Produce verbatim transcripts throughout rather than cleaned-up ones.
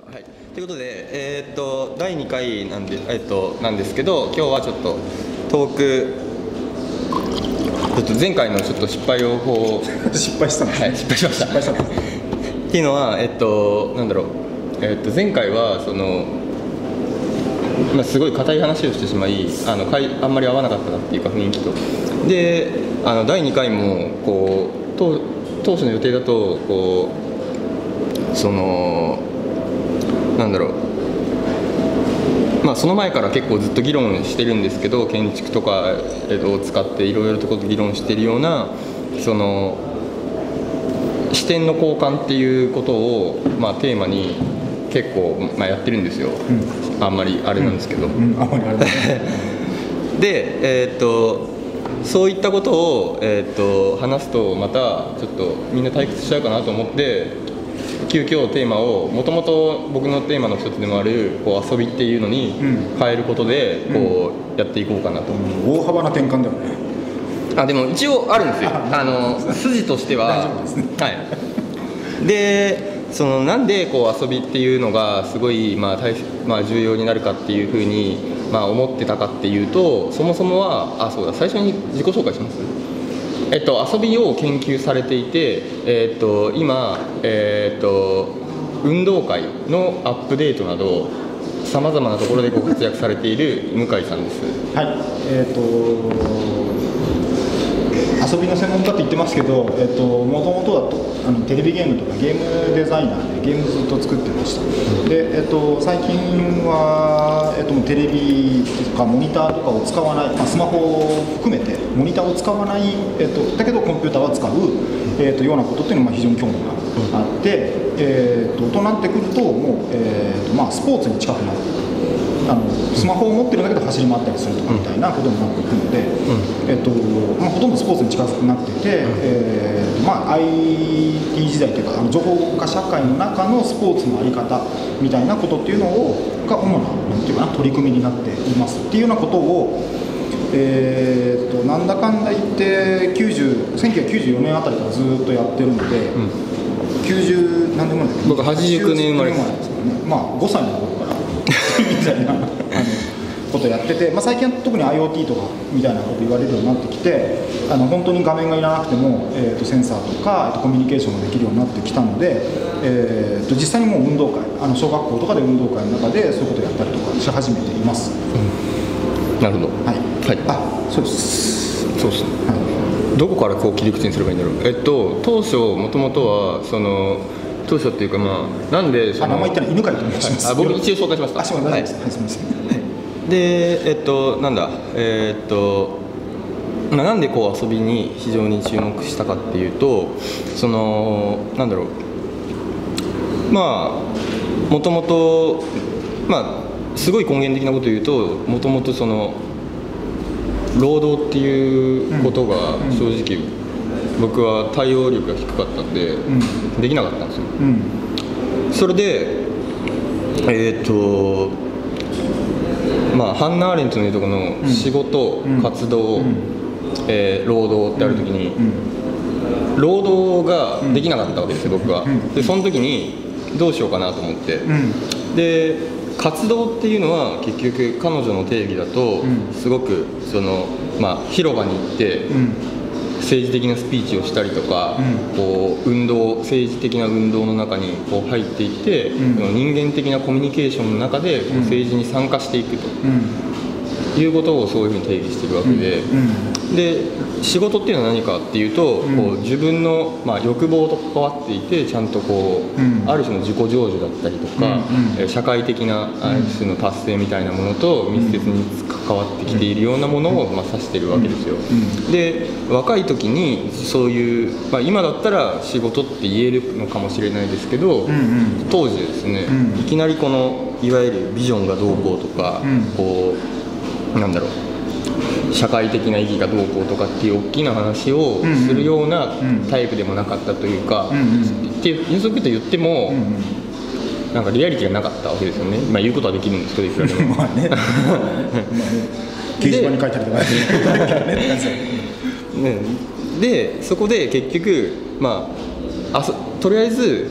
はい、ということで、えー、っとだいにかいなんで、えー、っとなんですけど、今日はちょっとトーク、ちょっと前回のちょっと失敗をこう失敗したんですね。 はい、失敗しました。 失敗したんですっていうのは、えー、っとなんだろう、えー、っと前回はその、まあ、すごい硬い話をしてしまい、あのかいあんまり合わなかったなっていうか、雰囲気と。で、あのだいにかいもこう当当初の予定だとこうそのなんだろう、まあ、その前から結構ずっと議論してるんですけど、建築とかを使っていろいろと議論しているようなその視点の交換っていうことを、まあ、テーマに結構、まあ、やってるんですよ、うん、あんまりあれなんですけど、うんうん、あんまりあれで、えー、っとそういったことを、えー、っと話すとまたちょっとみんな退屈しちゃうかなと思って、急遽テーマをもともと僕のテーマの一つでもあるこう遊びっていうのに変えることでこうやっていこうかなと、 うん、大幅な転換だよね。 あでも一応あるんですよ、あの筋としては。 大丈夫ですね。 はい、でそのなんでこう遊びっていうのがすごい、まあ大まあ、重要になるかっていうふうに、まあ、思ってたかっていうと、そもそもはあそうだ最初に自己紹介します。えっと、遊びを研究されていて、えっと、今、えっと、運動会のアップデートなどさまざまなところでご活躍されている向井さんです。 はい、えー、と遊びの専門家って言ってますけど、えー、ともともとだとあのテレビゲームとかゲームデザイナーでゲームずっと作ってました。で、えー、と最近は、えー、とテレビとかモニターとかを使わない、まあ、スマホを含めてモニターを使わない、えー、とだけどコンピューターは使う、えー、とようなことっていうのが非常に興味があって、えー、ととなってくるともう、えーとまあ、スポーツに近くなる。あのスマホを持ってるんだけど走り回ったりするとかみたいなことになっていくので、うんえっとまあ、ほとんどスポーツに近くなってて、うんえーまあ、アイティー 時代というかあの情報化社会の中のスポーツの在り方みたいなことっていうのをが主な、なんていうかな、取り組みになっていますっていうようなことを、えー、となんだかんだ言ってきゅうじゅうせんきゅうひゃくきゅうじゅうよねんあたりからずっとやってるので、うん、きゅうじゅう何年前だっけ、 僕はちじゅうきゅうねん生まれです。 まあ、ごさいの頃からみたいなあのことをやってて、まあ、最近は特に IoT とかみたいなこと言われるようになってきて、あの本当に画面がいらなくても、えー、とセンサーとか、えー、とコミュニケーションができるようになってきたので、えー、と実際にもう運動会、あの小学校とかで運動会の中でそういうことをやったりとかし始めています。 うん、なるほど。はい、はい、 あそうですそうですね、はい、どこからこう切り口にすればいいんだろう。えっと当初もともとはその当初っていうか、まあ、なんでそのあ名前言ったら犬飼と申します。 あ僕一応紹介しました。 あすみません、はい、すみません。 でえっとなんだえー、っとまあ、なんでこう遊びに非常に注目したかっていうと、そのなんだろう、まあもともとまあすごい根源的なことを言うと、もともとその労働っていうことが正直、うんうん、僕は対応力が低かったんで、うん、できなかったんですよ、うん、それでえー、っとまあハンナ・アーレントのいうところの仕事、うん、活動、うんえー、労働ってあるときに、うん、労働ができなかったわけですよ、僕は。でその時にどうしようかなと思って、うん、で活動っていうのは結局彼女の定義だと、うん、すごくその、まあ、広場に行って、うん、政治的なスピーチをしたりとか、うん、こう運動政治的な運動の中にこう入っていって、うん、その人間的なコミュニケーションの中でこう政治に参加していくと。うんいうことをそういうふうに定義しているわけで、うんうん、で仕事っていうのは何かっていうと、うん、こう自分の、まあ、欲望と関わっていてちゃんとこう、うん、ある種の自己成就だったりとか、うんうん、社会的なある種の達成みたいなものと密接に関わってきているようなものを、まあ、指しているわけですよ、うんうん、で若い時にそういう、まあ、今だったら仕事って言えるのかもしれないですけど、うんうん、当時ですね、うん、いきなりこのいわゆるビジョンがどうこうとか、うん、こうなんだろう社会的な意義がどうこうとかっていう大きな話をするようなタイプでもなかったというか、うんうん、っていう予測と言っても、うんうん、なんかリアリティがなかったわけですよね。まあ言うことはできるんですけどいくらでもまあね掲示板に書いてあるとかねでそこで結局まああそとりあえず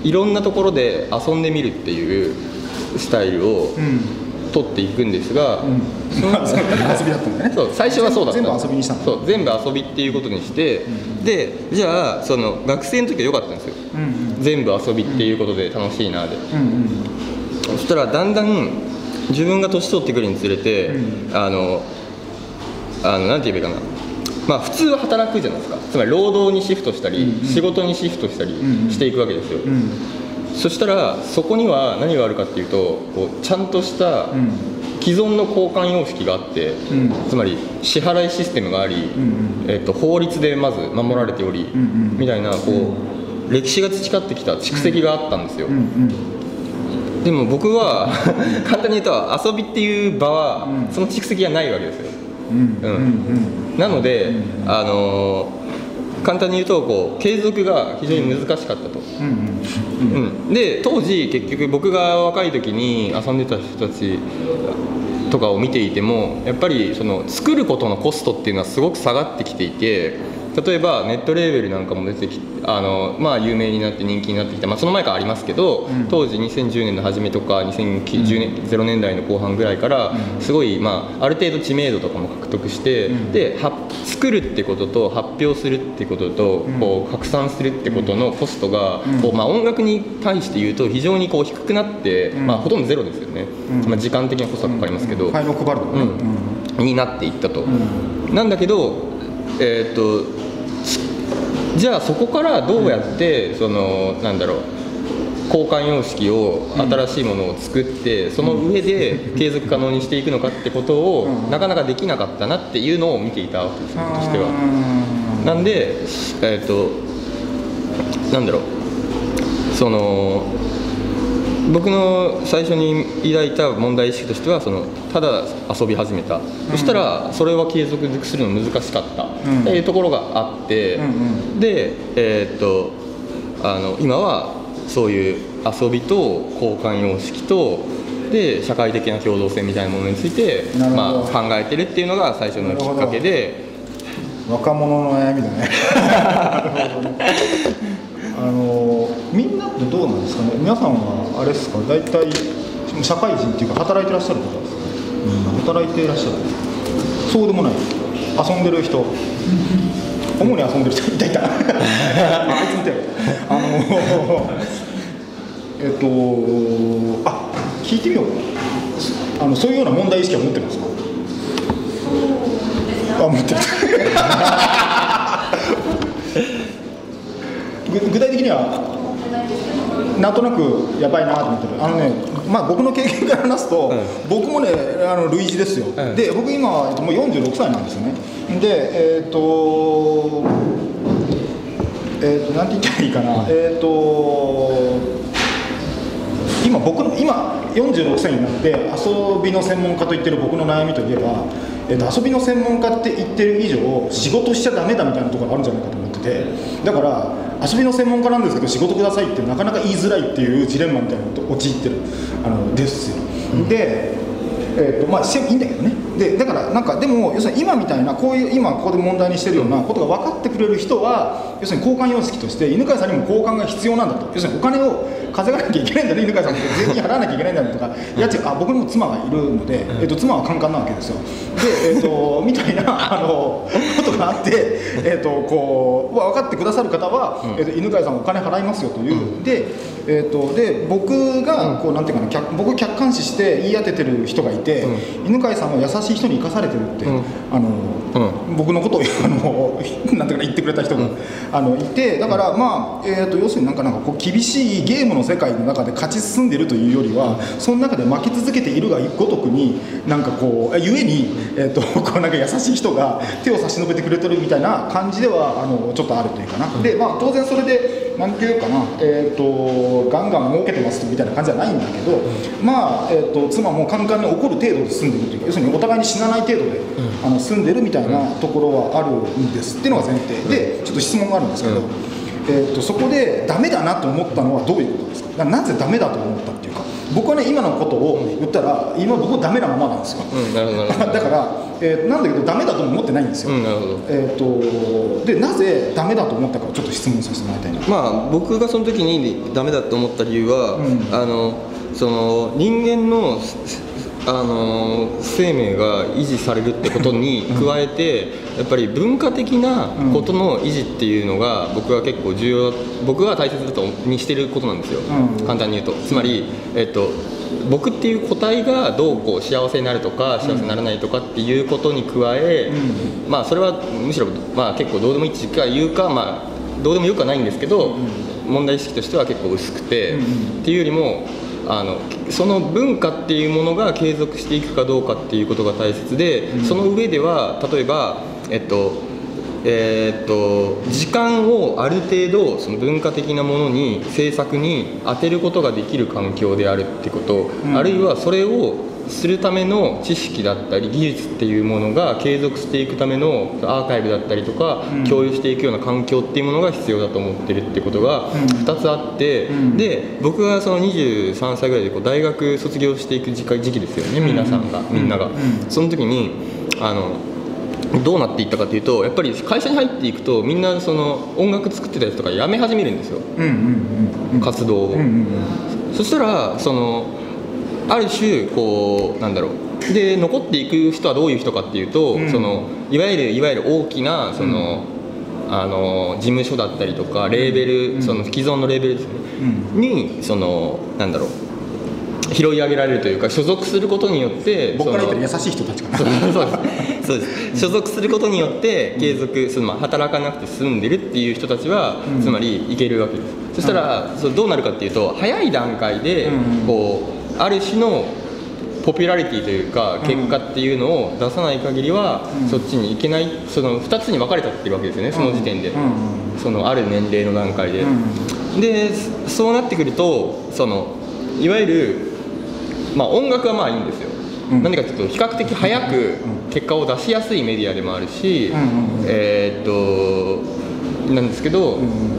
いろんなところで遊んでみるっていうスタイルを取っていくんですが、 うん、その遊びだったんだね。 そう最初はそうだった。 全部遊びにしたの。 そう全部遊びっていうことにして、うん、でじゃあその学生の時は良かったんですよ、うんうん、全部遊びっていうことで楽しいなで、うんうん、そしたらだんだん自分が年取ってくるにつれて、うん、あのあのなんて言えばいいかな、まあ普通は働くじゃないですか。つまり労働にシフトしたり、うんうん、仕事にシフトしたりしていくわけですよ、うんうん、そしたらそこには何があるかっていうと、こうちゃんとした既存の交換様式があって、うん、つまり支払いシステムがあり、うんうん、えっと、法律でまず守られており、うんうん、みたいなこう歴史が培ってきた蓄積があったんですよ、うんうん、でも僕は簡単に言うと遊びっていう場はその蓄積がないわけですよ、うんうんうん、なので、うん、あのー、簡単に言うとこう継続が非常に難しかったと、うんうんうん、で当時結局僕が若い時に遊んでた人たちとかを見ていてもやっぱりその作ることのコストっていうのはすごく下がってきていて、例えばネットレーベルなんかも出てきてあの、まあ、有名になって人気になってきて、まあ、その前からありますけど、うん、当時にせんじゅうねんの初めとかにせんじゅうねん、ゼロねんだいの後半ぐらいからすごい、まあ、ある程度知名度とかも獲得して、うん、では作るってことと発表するってことと、うん、こう拡散するってことのコストが、うん、こうまあ、音楽に対して言うと非常にこう低くなって、うん、まあ、ほとんどゼロですよね、うん、まあ、時間的なコストがかかりますけど、 ファイルを配るとかね、 うん、になっていったと、うん、なんだけど、えーっとじゃあそこからどうやってそのなんだろう交換様式を新しいものを作ってその上で継続可能にしていくのかってことをなかなかできなかったなっていうのを見ていたわけです、としては。なんで、えー、となんだろうその僕の最初に抱いた問題意識としてはそのただ遊び始めた、うん、そしたらそれは継続するの難しかったっていうところがあって、うんうん、で、えー、っとあの今はそういう遊びと交換様式とで社会的な共同性みたいなものについて、まあ、考えてるっていうのが最初のきっかけで。 若者の悩みだねあのみんなってどうなんですかね。皆さんはあれですか、大体社会人っていうか働いてらっしゃる方ですか、うん、働いていらっしゃる、そうでもない、遊んでる人主に遊んでる人いたいたあいつ見てあのえっとあ聞いてみようか、あのそういうような問題意識は持ってますか。あ、持ってる具体的にはなんとなくやばいなと思ってる。あのね、まあ僕の経験から話すと、うん、僕もねあの類似ですよ、うん、で僕今、えっと、もうよんじゅうろくさいなんですよね。でえっ、ー、とえっ、ー、となんて言ったらいいかな、えっ、ー、と今僕の今よんじゅうろくさいになって遊びの専門家と言ってる僕の悩みといえば、えー、と遊びの専門家って言ってる以上仕事しちゃダメだみたいなところがあるんじゃないかと思ってて、だから遊びの専門家なんですけど仕事くださいってなかなか言いづらいっていうジレンマみたいなことを陥ってるあのですよ、うん、で、えーとまあ、していいんだけどね。でだからなんかでも要するに今みたいなこういう今ここで問題にしてるようなことが分かってくれる人は要するに交換様式として犬飼さんにも交換が必要なんだと、要するにお金を稼がなきゃいけないんだね、犬飼さんって税金払わなきゃいけないんだねとか、いや違う、あ僕にも妻がいるので、えー、と妻はカンカンなわけですよ。で、えー、とみたいなあのことがあって、えー、とこう分かってくださる方は、えー、と犬飼さんお金払いますよという、で、えー、とで僕がこうなんていうかな、客僕を客観視して言い当ててる人がいて、犬飼さんは優しい人に生かされてるって、あの僕のことをあのなんていうか言ってくれた人があのいて、だからまあ、えー、と要するになんかなんかこう厳しいゲームの世界の中で勝ち進んでいるというよりは、その中で負け続けているがごとくになんかこうゆえに、えー、とこうなんか優しい人が手を差し伸べてくれてるみたいな感じではあのちょっとあるというかな。でまあ当然それでなんていうかな、えー、とガンガン儲けてますみたいな感じじゃないんだけど、まあ、えー、と妻もカンカンに怒る程度で住んでるというか、要するにお互いに死なない程度で、あの住んでるみたいなところはあるんですっていうのが前提で、ちょっと質問があるんですけど、 えー、とそこでダメだなと思ったのはどういうことですか。なぜダメだと思ったっていうか、僕はね今のことを言ったら今僕はダメなままなんですよ、 うん、なるほどなるほどだから、えー、なんだけどダメだとも思ってないんですよ、 うん、なるほど。 えー、とでなぜダメだと思ったかをちょっと質問させてもらいたいな。 まあ僕がその時にダメだと思った理由は、 うん、 あのその人間のあの生命が維持されるってことに加えて、やっぱり文化的なことの維持っていうのが僕は結構重要、僕は大切だとにしてることなんですよ、うん、簡単に言うと。つまり、えっと、僕っていう個体がどうこう幸せになるとか幸せにならないとかっていうことに加え、うん、まあそれはむしろ、まあ、結構どうでもいいか言うか、まあ、どうでもよくはないんですけど、うん、問題意識としては結構薄くて、うん、っていうよりもあのその文化っていうものが継続していくかどうかっていうことが大切で、うん、その上では例えば、えっとえー、っと時間をある程度その文化的なものに制作に当てることができる環境であるってこと、うん、あるいはそれをするための知識だったり技術っていうものが継続していくためのアーカイブだったりとか、うん、共有していくような環境っていうものが必要だと思ってるってことがふたつあって、うん、で僕がそのにじゅうさんさいぐらいでこう大学卒業していく時期ですよね、皆さんが、みんなが、うん、その時にあのどうなっていったかというと、やっぱり会社に入っていくとみんなその音楽作ってたやつとかやめ始めるんですよ、活動を、うんうんうん、そしたらそのある種こうなんだろうで残っていく人はどういう人かっていうと、うん、そのいわゆるいわゆる大きなその、うん、あの事務所だったりとかレーベル、うん、その既存のレーベルですね、うん、にそのなんだろう拾い上げられるというか所属することによって僕から言ったら優しい人たちかなそうですそうです所属することによって継続その、まあ、働かなくて済んでるっていう人たちは、うん、つまりいけるわけです。そしたら、うん、そどうなるかっていうと早い段階でこうある種のポピュラリティというか結果っていうのを出さない限りは、うん、そっちに行けないそのふたつに分かれちゃってるわけですよね、その時点で、うん、そのある年齢の段階で、うん、でそうなってくるとそのいわゆる、まあ、音楽はまあいいんですよ、うん、何かというと比較的早く結果を出しやすいメディアでもあるし、うん、えー、っとなんですけど、うん、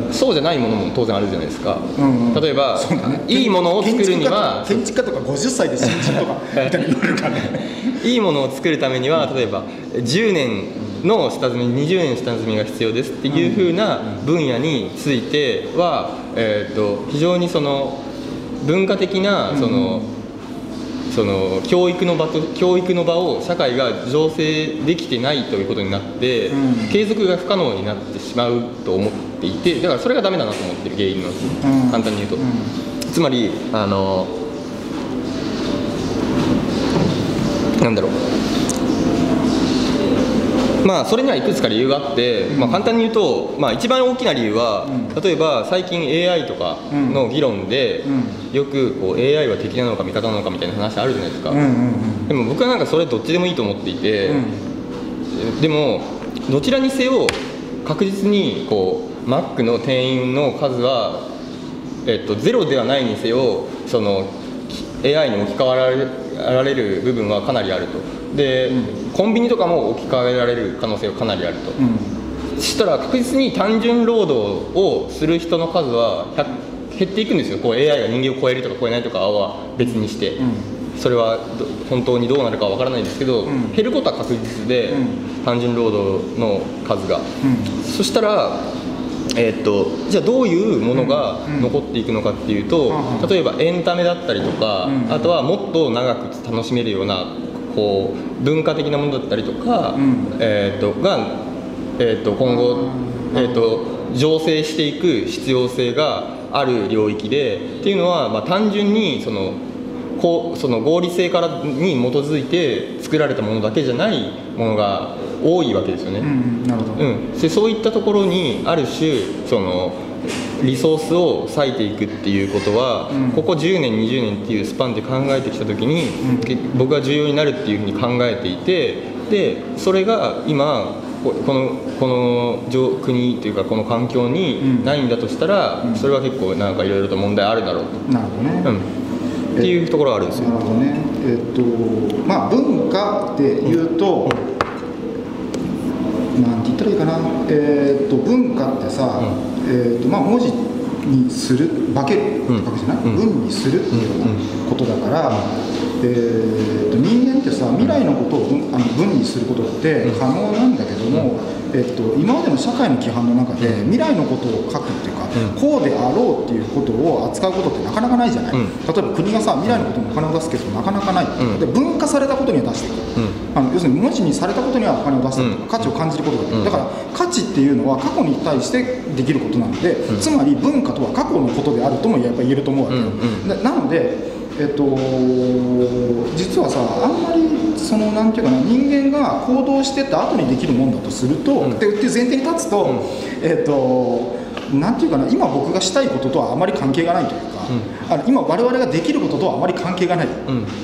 そうじゃないものも当然あるじゃないですか、うんうん、例えば、ね、いいものを作るには建築家とかごじゅっさいで新人とかみたいに言われるからねいいものを作るためには例えばじゅうねんの下積みにじゅうねん下積みが必要ですっていう風な分野については、えー、っと非常にその文化的なその、うんその教育の場と教育の場を社会が醸成できてないということになって、うん、継続が不可能になってしまうと思っていて、だからそれがダメだなと思ってる原因なんです、うん、簡単に言うと、うん、つまりあのなんだろうまあそれにはいくつか理由があって、まあ、簡単に言うと、まあ、一番大きな理由は、うん、例えば最近 エーアイ とかの議論で、うん、よくこう エーアイ は敵なのか味方なのかみたいな話あるじゃないですか、うんうんうん、でも僕はなんかそれどっちでもいいと思っていて、うん、でもどちらにせよ確実にこう Mac の店員の数は、えっと、ゼロではないにせよその エーアイ に置き換わられられる部分はかなりあると。で、うん、コンビニとかも置き換えられる可能性はかなりあると、うん、そしたら確実に単純労働をする人の数は減っていくんですよ。こう エーアイ が人間を超えるとか超えないとかは別にして、うん、それは本当にどうなるかわからないですけど、うん、減ることは確実で、うん、単純労働の数が、うん、そしたらえー、っとじゃあどういうものが残っていくのかっていうと、うん、例えばエンタメだったりとか、うん、あとはもっと長く楽しめるようなこう文化的なものだったりとか、うん、えー、っとが、えー、っと今後、えー、っと醸成していく必要性がある領域でっていうのは、まあ、単純にそのこうその合理性からに基づいて作られたものだけじゃないものが多いわけですよね。うん、なるほど。うん、でそういったところにある種そのリソースを割いていくっていうことは、うん、ここじゅうねんにじゅうねんっていうスパンで考えてきた時に、うん、僕が重要になるっていうふうに考えていて、でそれが今このこの国というかこの環境にないんだとしたら、うん、それは結構なんかいろいろと問題あるだろうと。 なるほどね。 うん、っていうところがあるんですよ。 なるほどね。えっとまあ文化っていうと、うんなんて言ったらいいかな、えー、と文化ってさ、うんえーとまあ、文字にする化けるって書くじゃない、うん、文にするっていうようなことだから、うんえー、と人間ってさ未来のことを 文, あの文にすることって可能なんだけども、うんえー、と今までの社会の規範の中で未来のことを書くっていうか、うん、こうであろうっていうことを扱うことってなかなかないじゃない、うん、例えば国がさ未来のことにお金を出すけどなかなかない、うん、で文化されたことには出していく、うん、あの要するに文字にされたことにはお金を出したりとか、うん、価値を感じることができる、うん、だから価値っていうのは過去に対してできることなので、うん、つまり文化とは過去のことであるともやっぱり言えると思うわけよ、うんうん、な, なのでえっと、実はさあんまりそのなんていうかな人間が行動してった後にできるもんだとすると、うん、っていう前提に立つと、うん、えっとなんていうかな今僕がしたいこととはあまり関係がないというか、うん、あの今我々ができることとはあまり関係がない、うん、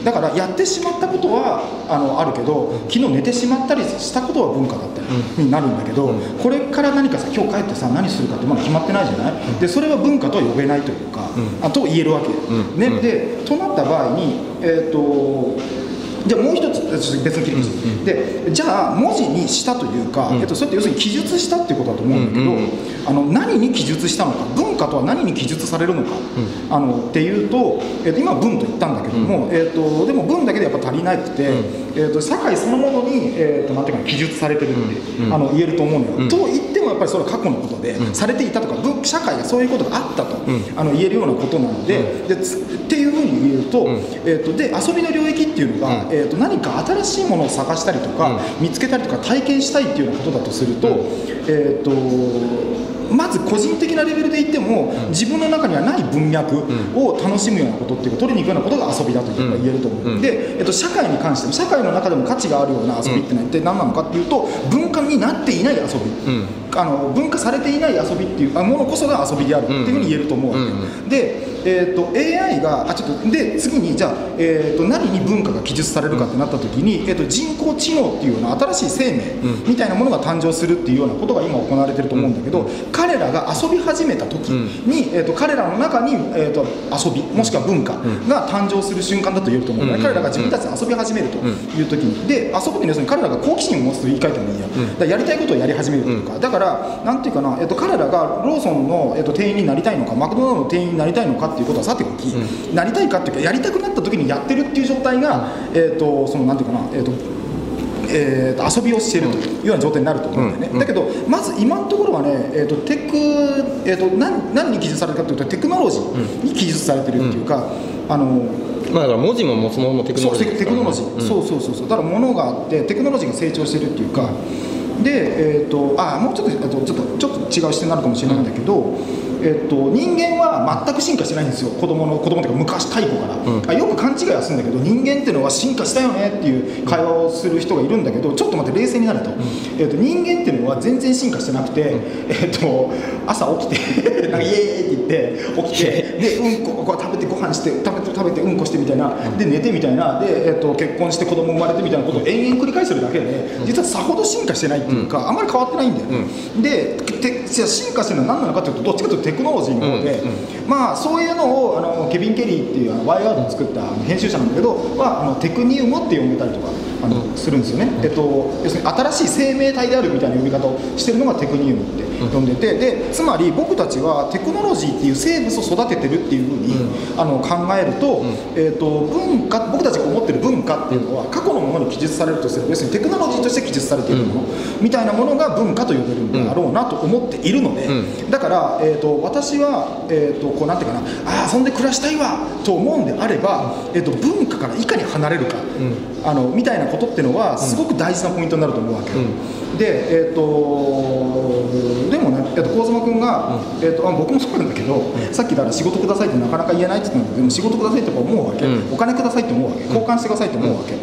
だからやってしまったことはあのあるけど、うん、昨日寝てしまったりしたことは文化だったりになるんだけど、うん、これから何かさ今日帰ってさ何するかってまだ決まってないじゃない、うん、でそれは文化とは呼べないというか、うん、あと言えるわけ、うんねうん、でとなった場合にえっとじゃあもう一つ別の切り口、うんうん、でじゃあ文字にしたというか、うんえっと、それって要するに記述したっていうことだと思うんだけど、うんうん、あの何に記述したのか文化とは何に記述されるのか、うん、あのっていうと、えっと、今文と言ったんだけども、うんえっと、でも文だけでやっぱ足りなくて、うんえっと、社会そのものに、えっと、なんていうか記述されてるって、うん、あの言えると思うのよ、うん、と言ってもやっぱりそれは過去のことで、うん、されていたとか文社会がそういうことがあったと、うん、あの言えるようなことなので、うん、でっていうふうに言えると、うんえっと、で遊びの領域っていうのが、うんえー、と何か新しいものを探したりとか、うん、見つけたりとか体験したいっていうようなことだとすると、うんえー、とまず個人的なレベルで言っても、うん、自分の中にはない文脈を楽しむようなことっていうか取りに行くようなことが遊びだというか言えると思う、うん、で、えー、と社会に関しても社会の中でも価値があるような遊びってのは一体何なのかっていうと文化になっていない遊び、うん、あの文化されていない遊びっていうものこそが遊びであるっていうふうに言えると思うわけ、うん、でえー、と エーアイ があちょっとで次にじゃあ、えー、と何に文化が記述されるかってなった時に、えー、と人工知能っていうような新しい生命みたいなものが誕生するっていうようなことが今行われてると思うんだけど、彼らが遊び始めた時に、えー、と彼らの中に、えー、と遊びもしくは文化が誕生する瞬間だと言えると思うので、彼らが自分たちで遊び始めるという時にで遊ぶって要するに彼らが好奇心を持つと言い換えてもいいや、だからやりたいことをやり始めるとか、だからなんていうかな、えー、と彼らがローソンの、えー、と店員になりたいのかマクドナルドの店員になりたいのかっていうことはさておき、うん、なりたいかっていうかやりたくなった時にやってるっていう状態が、うんえー、とそのなんていうかな、えーとえー、と遊びをしているというような状態になると思うんだよね、うんうん、だけどまず今のところはね、えー、とテク、えー、と 何, 何に記述されるかというとテクノロジーに記述されてるっていうか、うん、あのまあ、だから文字もそのままテクノロジーですからね、 そうテクノロジー、うん、そうそうそうそうだから物があってテクノロジーが成長してるっていうかで、えー、とあもうちょっと、ちょっとちょっと違う視点になるかもしれないんだけど、うんえっと、人間は全く進化してないんですよ、子供の子供というか昔太古から、うん、あよく勘違いはするんだけど人間っていうのは進化したよねっていう会話をする人がいるんだけどちょっと待って冷静になると、うんえっと、人間っていうのは全然進化してなくて、うんえっと、朝起きてなんかイエーイって言って起きてでうんここう食べてご飯して食べて食べてうんこしてみたいなで寝てみたいなで、えっと、結婚して子供生まれてみたいなことを延々繰り返してるだけで実はさほど進化してないっていうか、うん、あんまり変わってないんだよ、うん、でて進化してるのは何なのかというとどっちかというとテクノロジーの方で、うんうん、まあそういうのをあのケビン・ケリーっていうワイワードを作った編集者なんだけどはあのテクニウムって呼んでたりとかあの、うん、するんですよね、うんえっと、要するに新しい生命体であるみたいな呼び方をしてるのがテクニウムって呼んでて、でつまり僕たちはテクノロジーっていう生物を育ててるっていうふうに、うん、あの考えると、うんえっと、文化僕たちが思ってる文化っていうのは過去のものに記述されるとする要するにテクノロジーとして記述されているもの、うん、みたいなものが文化と呼べるんだろうなと思っているので、うん、だから、えー、と私は、えー、とこうなんていうかなあ遊んで暮らしたいわと思うんであれば、えー、と文化からいかに離れるか、うん、あのみたいなことっていうのはすごく大事なポイントになると思うわけ、うん、で、えー、とでもね、えー、と幸妻君が、うんえー、とあ僕もそうなんだけど、うん、さっきだから仕事くださいってなかなか言えないって言ったんだけどでも仕事くださいって思うわけ、うん、お金くださいって思うわけ交換してくださいって思うわけ、うん、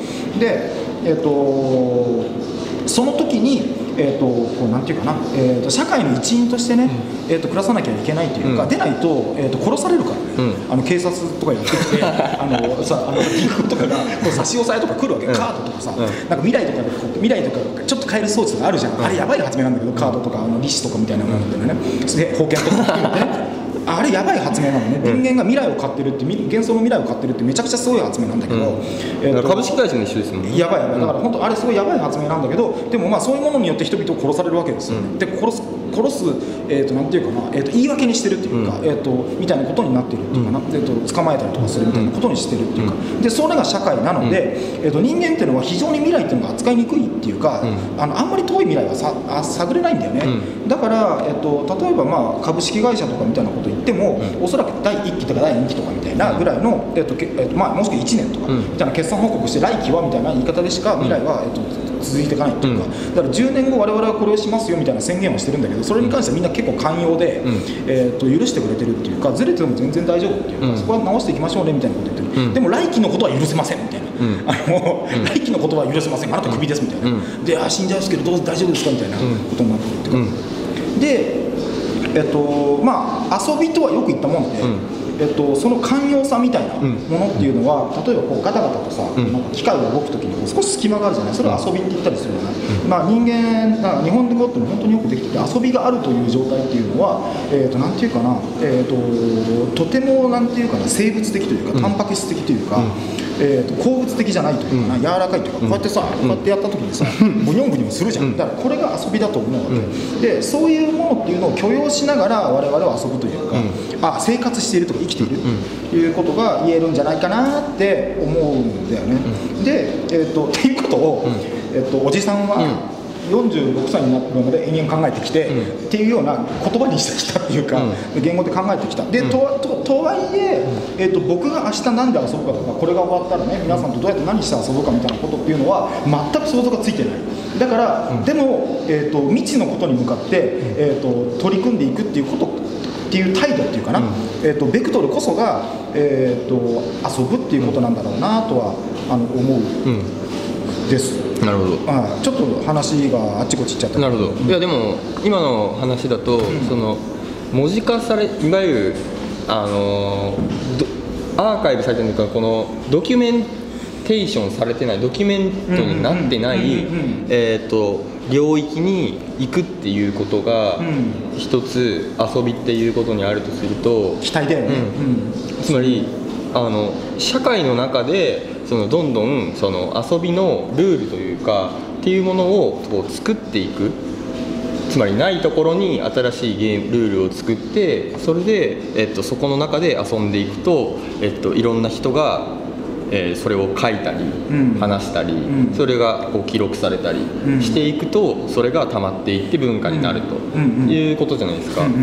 で、えー、とその時にえーとこうなんていうかな、えー、と社会の一員としてね、うんえー、と暮らさなきゃいけないというか、うん、出ないと、えー、と殺されるからね、うん、あの警察とかやってきてあのさあの銀行とかがこう差し押さえとか来るわけ、うん、カードとかさ、うん、なんか未来とかでこう未来とかちょっと変える装置とかあるじゃん、うん、あれやばい発明なんだけどカードとかあの利子とかみたいなものってね、で保険とか含めてねあれやばい発明なのね、人間が未来を買ってるって、幻想の未来を買ってるってめちゃくちゃすごい発明なんだけど、うんえー、と株式会社も一緒ですもんね。 やばいやばい、だから本当あれすごいやばい発明なんだけど、でもまあそういうものによって人々を殺されるわけですよね、うん、で殺す殺す、えー、となんていうかな、えー、と言い訳にしてるっていうか、うんえー、とみたいなことになっているっていうかな、うんえー、と捕まえたりとかするみたいなことにしてるっていうか、うん、でそれが社会なので、うんえー、と人間っていうのは非常に未来っていうのが扱いにくいっていうか、うん、あのあんまり遠い未来はさあ探れないんだよね、うん、だから、えー、と例えばまあ株式会社とかみたいなこと言っても、うん、おそらくだいいっきとかだいにきとかみたいなぐらいの、えーとけえーとまあ、もしくはいちねんとかみたいな決算報告して来期はみたいな言い方でしか未来は、えー、と続いていかないというか、うん、だからじゅうねんご我々はこれをしますよみたいな宣言はしてるんだけど、それに関してはみんな結構寛容で、うんえー、と許してくれてるっていうか、ずれても全然大丈夫っていうか、うん、そこは直していきましょうねみたいなこと言ってる、うん、でも来期のことは許せませんみたいな、うん、あのうん、来期のことは許せません、あなたクビですみたいな、うん、であ死んじゃうんですけどどう大丈夫ですかみたいなことになってるっていうか、うん、でえっとまあ遊びとはよく言ったもんで、うんえっと、その寛容さみたいなものっていうのは、うん、例えばこうガタガタとさ、うん、なんか機械が動くときに少し隙間があるじゃない、それは遊びって言ったりするじゃない、うんまあ、人間なんか日本語って本当によくできてて、遊びがあるという状態っていうのは、えー、となんていうかな、えー、ととてもなんていうかな生物的というか、うん、タンパク質的というか、うんえー、と鉱物的じゃないというかな、うん、柔らかいというか、こうやってさ、うん、こうやってやったときにさ、ブニョンブニョンするじゃん、だからこれが遊びだと思うわけ、うん、でそういうものっていうのを許容しながら我々は遊ぶというか、うん、あ生活しているとか生きているということが言えるんじゃないかなって思うんだよね、うん、で、えー、とっていうことを、うんえー、とおじさんは、うんよんじゅうろくさいになったので延々考えてきて、うん、っていうような言葉にしてきたっていうか、うん、言語で考えてきたで、うん、と, と, とはいえ、えー、と僕が明日何で遊ぶかとか、これが終わったらね皆さんとどうやって何して遊ぶかみたいなことっていうのは全く想像がついてないだから、うん、でも、えー、と未知のことに向かって、えー、と取り組んでいくっていうことっていう態度っていうかな、うんえー、とベクトルこそが、えー、と遊ぶっていうことなんだろうなとはあの思う、うん、です。 なるほど。 あちょっと話があっちこっち行っちゃった。 なるほど、うん、いやでも今の話だと、うん、その文字化されいわゆるあのアーカイブされてるのかこのドキュメンテーションされてないドキュメントになってないえっと領域に行くっていうことが一つ遊びっていうことにあるとすると期待だよね、 うん、つまりあの社会の中でそのどんどんその遊びのルールというかっていうものをこう作っていくつまりないところに新しいゲームルールを作ってそれで、えっと、そこの中で遊んでいくと、えっと、いろんな人が、えー、それを書いたり、うん、話したり、うん、それがこう記録されたりしていくとそれが溜まっていって文化になるということじゃないですか。うんうん、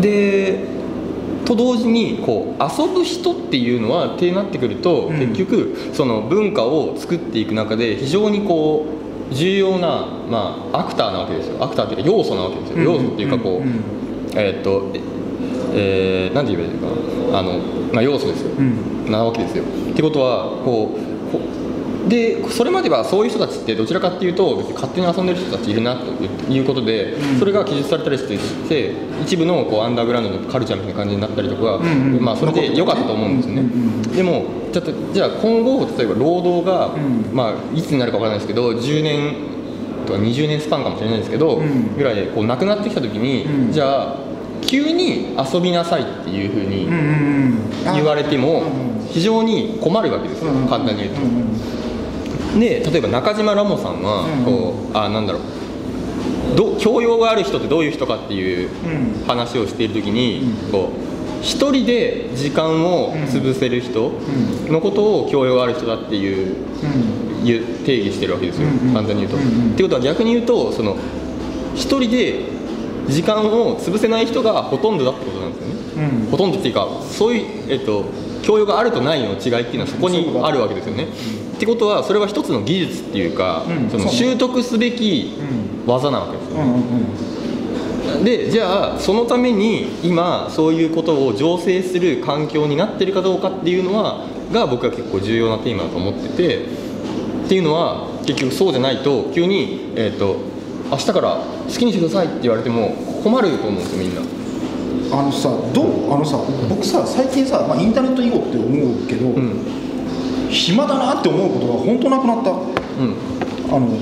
でと同時にこう遊ぶ人っていうのはってなってくると、うん、結局その文化を作っていく中で非常にこう重要な、まあ、アクターなわけですよ。アクターというか要素なわけですよ、うん、要素っていうかこう、うん、えー、っとえー、なんて言えばいいのかなあの、まあ、要素ですよ、うん、なわけですよ。ってことはこうでそれまではそういう人たちってどちらかっていうと別に勝手に遊んでる人たちいるなということで、うん、それが記述されたりして一部のこうアンダーグラウンドのカルチャーみたいな感じになったりとか、うんうんまあ、それで良かったと思うんですよね、うんうん、でもじゃあ、じゃあ今後例えば労働が、うんまあ、いつになるか分からないですけどじゅうねんとかにじゅうねんスパンかもしれないですけど、うん、ぐらいでこうなくなってきた時に、うん、じゃあ急に遊びなさいっていうふうに言われても非常に困るわけですよ、うんうん、簡単に言うと、うんうんで例えば中島ラモさんはこう、うん、あなんだろうど教養がある人ってどういう人かっていう話をしている時に、うん、こう一人で時間を潰せる人のことを教養がある人だっていう、うん、いう定義してるわけですよ、うん、簡単に言うと、うんうん、ってことは逆に言うとその一人で時間を潰せない人がほとんどだってことなんですよね、うん、ほとんどっていうかそういう、えっと、教養があるとないの違いっていうのはそこにあるわけですよね、ってことはそれは一つの技術っていうか、うん、その習得すべき技なわけですよね、うんうんうん、でじゃあそのために今そういうことを醸成する環境になってるかどうかっていうのはが僕は結構重要なテーマだと思っててっていうのは結局そうじゃないと急に、えーと、明日から好きにしてくださいって言われても困ると思うんですよみんな。 あのさどうあのさ僕さ最近さ、まあ、インターネット以後って思うけど、うん暇だなって思うことが本当なくなった、うん、あの、うん、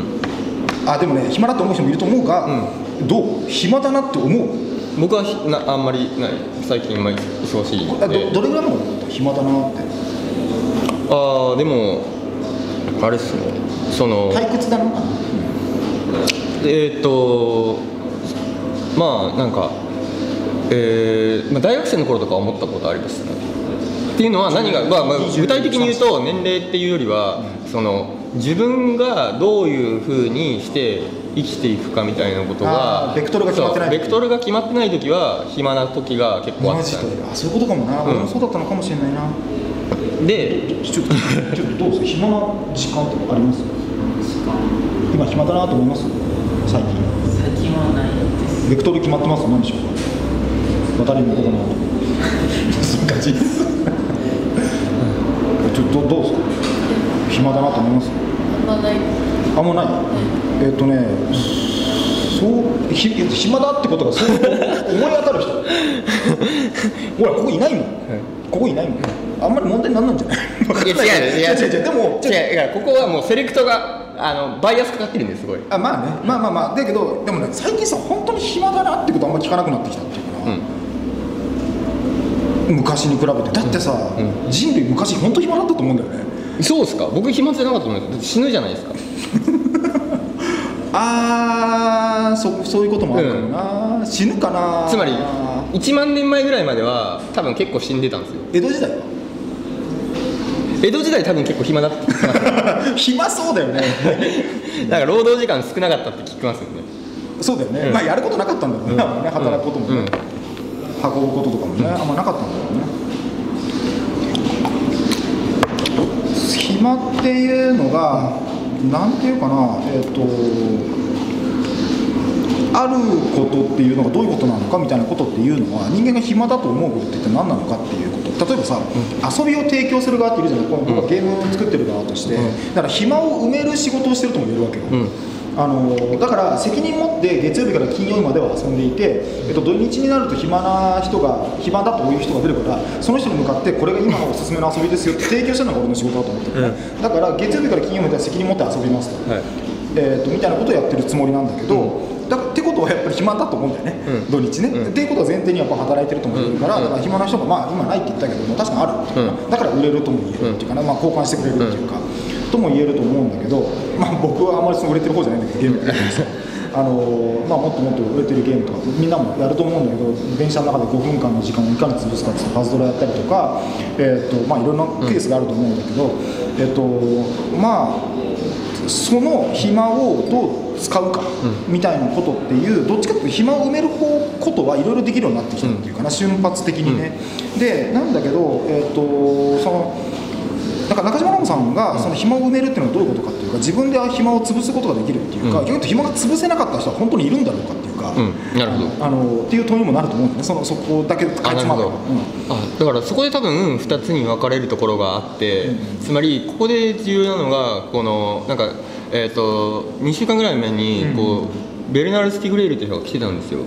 あでもね暇だって思う人もいると思うが、うん、どう暇だなって思う僕はなあんまりない最近まあ忙しいんで。 ど, どれぐらいも暇だなって。 ああでもあれっすね、その退屈だなかな。 えーっとまあなんか、えーまあ、大学生の頃とか思ったことありますね。っていうのは何が、まあまあ、具体的に言うと年齢っていうよりは、うん、その自分がどういうふうにして生きていくかみたいなことがベクトルが決まってない。 ベクトルが決まってない時は暇な時が結構あった。マジで。 あ、そういうことかもな、うん、俺もそうだったのかもしれないな。 でちょっとちょっとどうですか、暇な時間ってあります？今暇だなと思います？最近最近はないです。 ベクトル決まってます？何でしょうか。渡りのここのそういう感じちょっとどうですか、暇だなと思います？ あんまない。 あんまない、はい、えっとねそうひ暇だってことがそう思い当たる人ほらここいないもん、はい、ここいないもん、あんまり問題になんないんじゃない？いや違う違う違う違う、 でも違う、いやここはもうセレクトがあのバイアスかかってるんです、すごい。 あ、まあね、まあまあまあだけどでもね、最近さ本当に暇だなってことあんま聞かなくなってきたっていうかな、うん、昔に比べてだってさ、うんうん、人類昔本当に暇だったと思うんだよね。 そうですか、僕暇じゃなかったと思うんです。死ぬじゃないですかあー そ, そういうこともあるかもな、うん、死ぬかな。 つまりいちまんねんまえぐらいまでは多分結構死んでたんですよ。 江戸時代は江戸時代多分結構暇だって聞きます暇そうだよねだから労働時間少なかったって聞きますよね。 そうだよね、うん、まあやることなかったんだろうね、うん、働くこともね、うん、運ぶこととかもね、うん、あんまなかったんだろうね。暇っていうのがなんていうかな、えっとあることっていうのがどういうことなのかみたいなことっていうのは人間が暇だと思うことって一体何なのかっていうこと。例えばさ、うん、遊びを提供する側っているじゃない、僕はゲームを作ってる側として、うん、だから暇を埋める仕事をしてるとも言えるわけよ、うん、あのだから責任持って月曜日から金曜日までは遊んでいて、えっと、土日になると暇な人が暇だという人が出るから、その人に向かってこれが今のおすすめの遊びですよって提供してるのが俺の仕事だと思ってる、ね、うん、だから月曜日から金曜日までは責任持って遊びますと、はい、えー、とみたいなことをやってるつもりなんだけど、うん、だからってことはやっぱり暇だと思うんだよね、うん、土日ね、うん、っていうことは前提にやっぱ働いてるとも言えるから、うん、だから暇な人がまあ今ないって言ったけども確かにあるっていうか、うん、だから売れるとも言えるっていうかな、まあ、交換してくれるっていうか、うん、とも言えると思うんだけど、まあ、僕はあまりその売れてる方じゃないんだけどゲームってあのーまあ、もっともっと売れてるゲームとかみんなもやると思うんだけど、電車の中でごふんかんの時間をいかに潰すかってパズドラやったりとか、えーとまあ、いろんなケースがあると思うんだけど、うん、えーとまあその暇をどう使うかみたいなことっていう、どっちかというと暇を埋めることはいろいろできるようになってきたっていうかな、瞬発的にね、うん、でなんだけど、えーとそのだから中島直さんがその暇を埋めるっていうのはどういうことかっていうか、自分で暇を潰すことができるっていうか、うん、逆に言うと暇が潰せなかった人は本当にいるんだろうかっていうか、うん、なるほど、あのっていう問いにもなると思うんですね、そのそこだけかいつまでは、うん、 あだからそこで多分ふたつに分かれるところがあって、うん、つまりここで重要なのがこのなんか、えー、とにしゅうかんぐらい前にこう、うんベルナル・スティグレールという人が来てたんですよ、うん、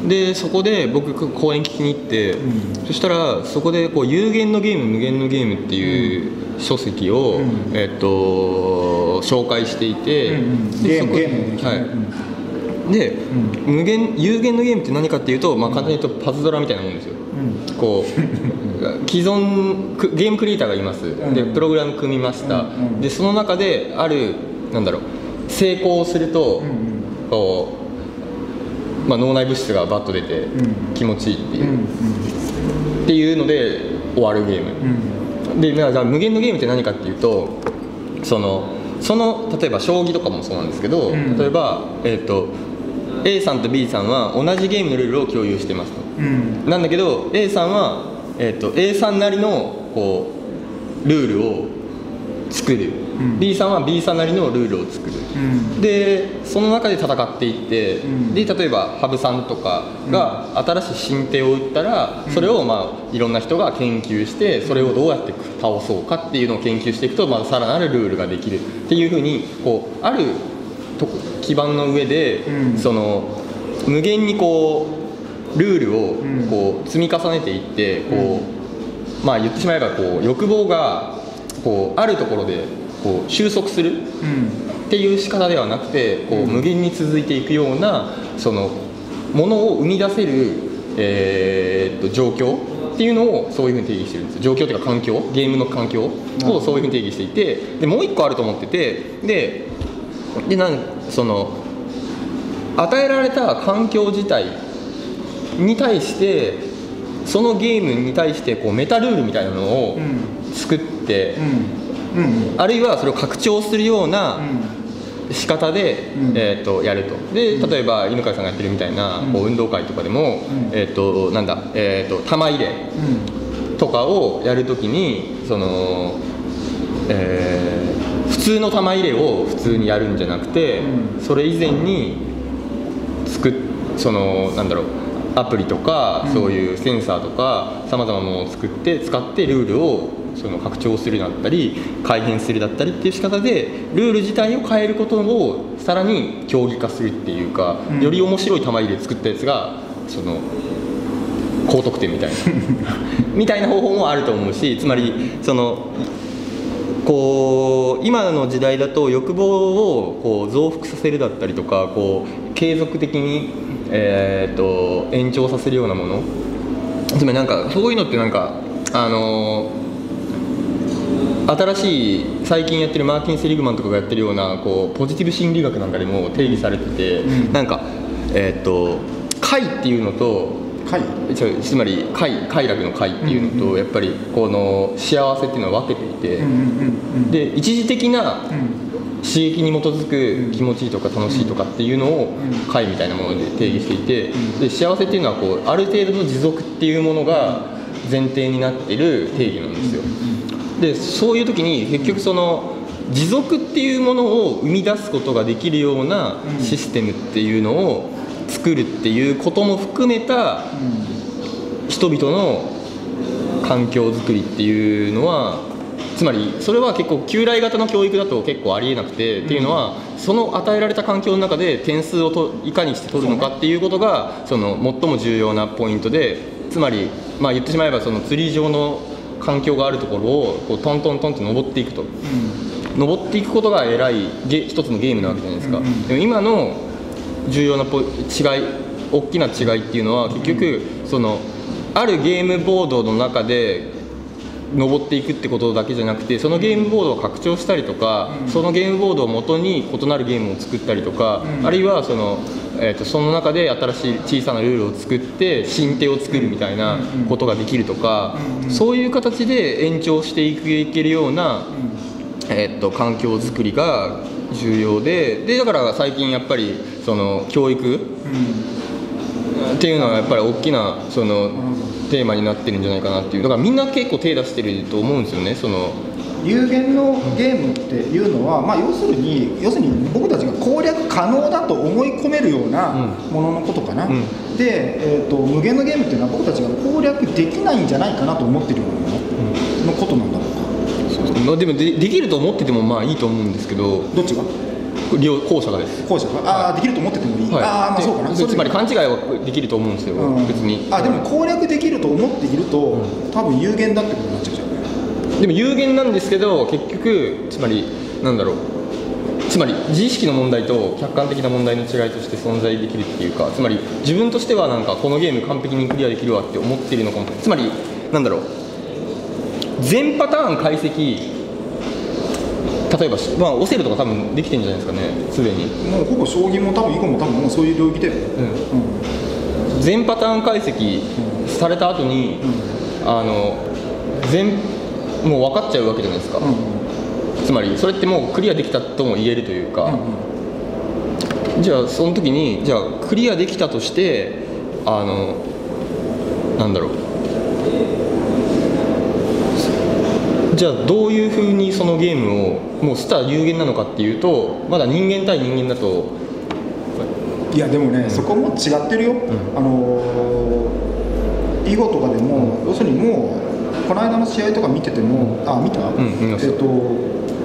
でそこで僕講演聞きに行って、うん、そしたらそこでこう有限のゲーム無限のゲームっていう書籍を、うん、えー、と紹介していて、でそこで無限有限のゲームって何かっていうと、まあ、簡単に言うとパズドラみたいなもんですよ、うん、こう既存ゲームクリエイターがいます、うん、でプログラム組みました、うんうん、でその中であるなんだろう成功すると、うんうんこうまあ、脳内物質がバッと出て気持ちいいっていう、うんうん、っていうので終わるゲーム、うん、でだから無限のゲームって何かっていうとそのその例えば将棋とかもそうなんですけど、うん、例えば、えーと、A さんと B さんは同じゲームのルールを共有してますと、うん、なんだけど A さんは、えーと、A さんなりのこうルールを作る、うん、B さんは B さんなりのルールを作る、うん、でその中で戦っていって、うん、で例えば羽生さんとかが新しい新手を打ったら、うん、それを、まあ、いろんな人が研究してそれをどうやって倒そうかっていうのを研究していくと、まあ、さらなるルールができるっていうふうにこうあると基盤の上で、うん、その無限にこうルールをこう積み重ねていってこう、まあ、言ってしまえばこう欲望がこうあるところでこう収束するっていう仕方ではなくてこう無限に続いていくようなそのものを生み出せるえー、っと状況っていうのをそういうふうに定義してるんですよ。状況っていうか環境、ゲームの環境をそういうふうに定義していて、でもう一個あると思ってて、ででなんその与えられた環境自体に対してそのゲームに対してこうメタルールみたいなのを作って、うんうんうん、あるいはそれを拡張するような仕方で、うん、えー、とやると。で例えば犬飼さんがやってるみたいな、うん、こう運動会とかでも、うん、えー、となんだ、えー、と玉入れとかをやるときにその、えー、普通の玉入れを普通にやるんじゃなくて、うん、それ以前に作っそのなんだろうアプリとか、うん、そういうセンサーとかさまざまなものを作って使ってルールをその拡張するだったり改変するだったりっていう仕方でルール自体を変えることをさらに競技化するっていうか、うん、より面白い玉入れ作ったやつがその高得点みたいなみたいな方法もあると思うし、つまりそのこう今の時代だと欲望をこう増幅させるだったりとかこう継続的に、えー、と延長させるようなもの、つまりなんかそういうのってなんかあのー新しい最近やってるマーティン・セリグマンとかがやってるようなこうポジティブ心理学なんかでも定義されてて、うん、なんか、えー、っと快っていうのと快つまり快快楽の快っていうのと、うんうん、やっぱりこの幸せっていうのは分けていて、うんうんうん、で一時的な刺激に基づく気持ちいいとか楽しいとかっていうのを快みたいなもので定義していて、で幸せっていうのはこうある程度の持続っていうものが前提になっている定義なんですよ。でそういう時に結局その持続っていうものを生み出すことができるようなシステムっていうのを作るっていうことも含めた人々の環境づくりっていうのは、つまりそれは結構旧来型の教育だと結構ありえなくて、っていうのはその与えられた環境の中で点数をといかにして取るのかっていうことがその最も重要なポイントで、つまりまあ言ってしまえばそのツリー上の環境があるところをこうトントントンって登っていくと、うん、登っていくことが偉いゲ一つのゲームなわけじゃないですか、うんうん、でも今の重要なポ違い大きな違いっていうのは結局そのあるゲームボードの中で登っていくってことだけじゃなくて、そのゲームボードを拡張したりとか、うん、そのゲームボードを元に異なるゲームを作ったりとか、うん、あるいはそのえー、とその中で新しい小さなルールを作って新手を作るみたいなことができるとか、そういう形で延長していけるような、えー、と環境づくりが重要で、でだから最近やっぱりその教育っていうのはやっぱり大きなそのテーマになってるんじゃないかなっていう。だからみんな結構手出してると思うんですよね。その有限のゲームっていうのは、まあ、要するに要するに僕たちが攻略可能だと思い込めるようなもののことかな、うん、で、えーと、無限のゲームっていうのは僕たちが攻略できないんじゃないかなと思ってるようなもののことなんだろうか。 そうそう、まあ、でも で, できると思っててもまあいいと思うんですけど。 どっちが両後者がです。 後者が、ああ、できると思っててもいい、はい、ああ、まあそうかな。 つまり勘違いはできると思うんですよ、うん、別に。 あでも攻略できると思っていると、うん、多分有限だってことになっちゃうじゃん。 でも有限なんですけど結局つまりなんだろうつまり自意識の問題と客観的な問題の違いとして存在できるっていうか、つまり自分としてはなんかこのゲーム完璧にクリアできるわって思っているのかも。つまりなんだろう全パターン解析、例えば、まあ、オセロとか多分できてるんじゃないですかねすでに。 もうほぼ将棋も多分囲碁も多分もうそういう領域だよね、 うんうん、全パターン解析された後に、うん、あの全もう分かっちゃうわけじゃないですか、うんうん、つまりそれってもうクリアできたとも言えるというか、うんうん、じゃあその時にじゃあクリアできたとしてあのなんだろうじゃあどういうふうにそのゲームをもうスター有限なのかっていうと、まだ人間対人間だといやでもね、うん、そこも違ってるよ、うん、あの囲碁とかでも、うん、要するにもうこの間の試合とか見てても、あ見た、うん、えっともう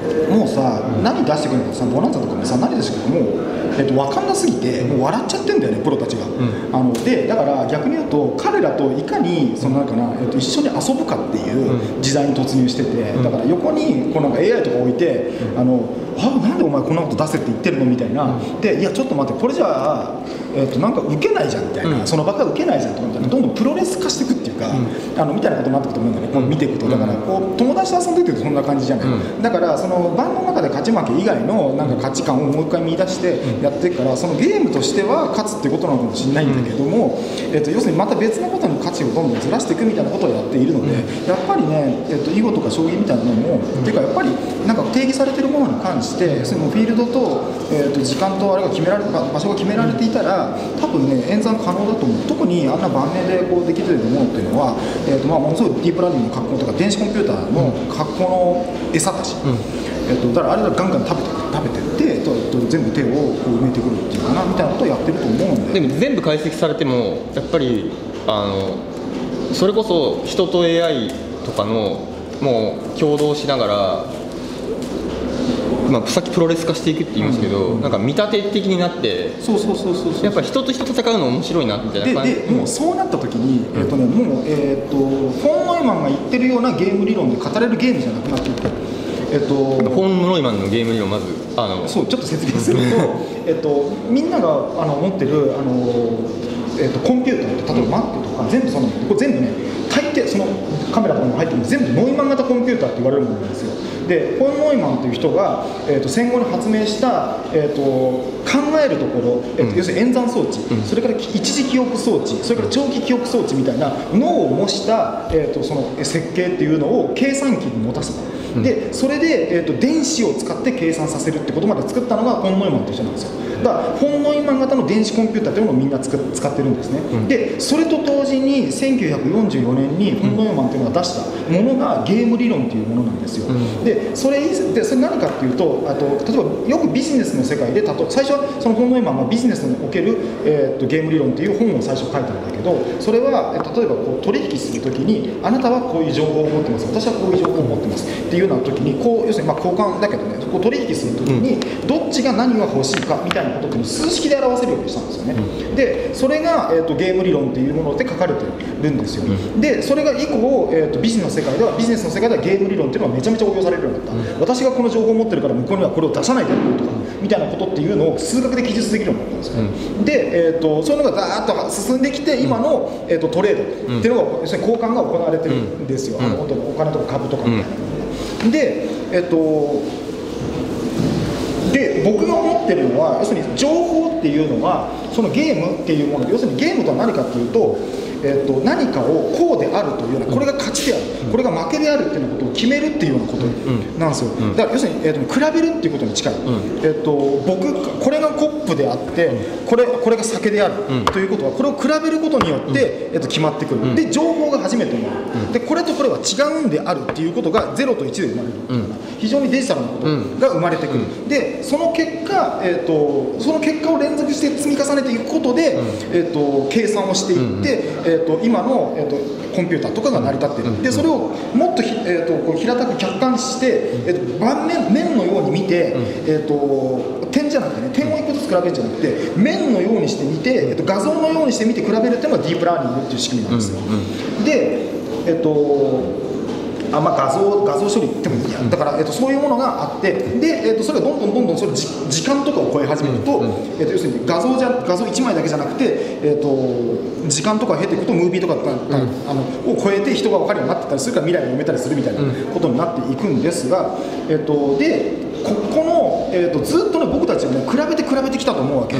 さ、うん、何出してくるのかさ、ボランザとかもさ、何出してくるのかもう、えっと、分かんなすぎて、もう笑っちゃってんだよね、プロたちが。うん、あのでだから逆に言うと、彼らといかにそのなんかな、えっと、一緒に遊ぶかっていう時代に突入してて、うん、だから横にこうなんか エーアイ とか置いて、うん、あのあなんでお前こんなこと出せって言ってるのみたいな、うん、でいやちょっと待って、これじゃあ、えっと、なんか受けないじゃんみたいな、うん、その場から受けないじゃんとかみたいな、どんどんプロレス化していくっていうか、うん、あのみたいなことになっていくと思うんだよね、こう見ていくと。だからこう友達と遊んでてるとそんな感じじゃない、うん、だからその盤の中で勝ち負け以外のなんか価値観をもう一回見出してやっていくから、そのゲームとしては勝つってことなのかもしれないんだけども、うん、えっと、要するにまた別のことに価値をどんどんずらしていくみたいなことをやっているので、うん、やっぱりね、えっと、囲碁とか将棋みたいなのも、うん、ていうかやっぱりなんか定義されてるものに関して、そのフィールドと、えっと、時間とあれが決められ場所が決められていたら、多分ね演算可能だと思う。特にあんな盤面でこうできてるものっていうのは、えっとまあ、ものすごいディープラーニングの格好とか電子コンピューターの格好の餌だし、うん、えっと、だからあれらガンガン食べて食べてって、えっと、全部手をこう埋めてくるっていうかなみたいなことをやってると思うんで。 でも全部解析されてもやっぱりあのそれこそ人と エーアイ とかのもう共同しながら、まあ、さっきプロレス化していくって言いますけど、うん、なんか見立て的になって、 そうそうそうそうそう、 やっぱり人と人と戦うの面白いなみたいな感じで、でもうそうなった時に、えーとね、もう、えーと、フォン・ノイマンが言ってるようなゲーム理論で語れるゲームじゃなくなっていく。えっと、フォン・ノイマンのゲーム理論、まずあのそうちょっと説明すると、えっと、みんながあの持ってるあの、えっと、コンピューターって、例えば Mac とか全部そのこれ全部ね、大抵そのカメラとかにも入ってるんで、全部ノイマン型コンピューターって言われるものなんですよ。でフォン・ノイマンという人が、えー、と戦後に発明した、えー、と考えるところ、えーとうん、要するに演算装置、うん、それから一時記憶装置、それから長期記憶装置みたいな脳を模した、えー、とその設計っていうのを計算機に持たせた。でそれで、えー、と電子を使って計算させるってことまで作ったのがフォン・ノイマンという人なんですよ。だからフォン・ノイマン型の電子コンピューターというのをみんな使ってるんですね、うん、でそれと同時にせんきゅうひゃくよんじゅうよねんにフォン・ノイマンというのが出したものがゲーム理論というものなんですよ、うん、でそれでそれ何かっていうと、あと例えばよくビジネスの世界で、最初はそのフォン・ノイマンがビジネスにおける、えー、とゲーム理論という本を最初書いたんだけど、それは例えばこう取引するときに、あなたはこういう情報を持ってます、私はこういう情報を持ってますっていうようなときに、こう要するにまあ交換だけどね、こう取引するときにどっちが何が欲しいかみたいなことっていうのを数式で表せるようにしたんですよね、うん、でそれが、えー、とゲーム理論っていうもので書かれてるんですよ、うん、でそれが以降、えー、とビジネスの世界ではビジネスの世界ではゲーム理論っていうのはめちゃめちゃ応用されるようになった、うん、私がこの情報を持ってるから向こうにはこれを出さないであろうとか、みたいなことっていうのを数学で記述できるようになったんですよ、うん、で、えー、とそういうのがザーッと進んできて、今の、えー、とトレードっていうのが、要するに交換が行われてるんですよ、うん、あのお金とか株とかみたいな、うん、で、えっ、ー、とで僕が思ってるのは、要するに情報っていうのはそのゲームっていうもので、要するにゲームとは何かっていうと、えー、と何かをこうであるというような、これが勝ちである、これが負けであるっていうようなことを決めるっていうようなことなんですよ。だから要するに、えー、と比べるっていうことに近い、えー、と僕これがコップであってこれこれが酒であるということは、これを比べることによって、えー、と決まってくる。で情報が初めて生まれる。でこれとこれは違うんであるっていうことがゼロといちで生まれるっていうような、非常にデジタルなことが生まれてくる。でその結果、えー、とその結果を連続して積み重ねていくことで、えー、と計算をしていって、えー、と今の、えー、とコンピューターとかが成り立っている。でそれをもっと、えー、とこう平たく客観視して、えー、と盤面面のように見て、えー、と点じゃなくてね、点を一個ずつ比べるんじゃなくて、面のようにして見て、えー、と画像のようにして見て比べるっていうのがディープラーニングっていう仕組みなんですよ。で、えー、とあまあ、画像画像処理ってもいいや、だから、えっと、そういうものがあって、で、えっと、それがどんどんどんどんそれ時間とかを超え始めると、えっと、要するに画像じゃ画像いちまいだけじゃなくて、えっと、時間とかを経ていくとムービーとか、うん、あのを超えて人が分かるようになってたりするから、未来が読めたりするみたいなことになっていくんですが、えっと、でここの、えー、とずっとね僕たちはね比べて比べてきたと思うわけ、うん、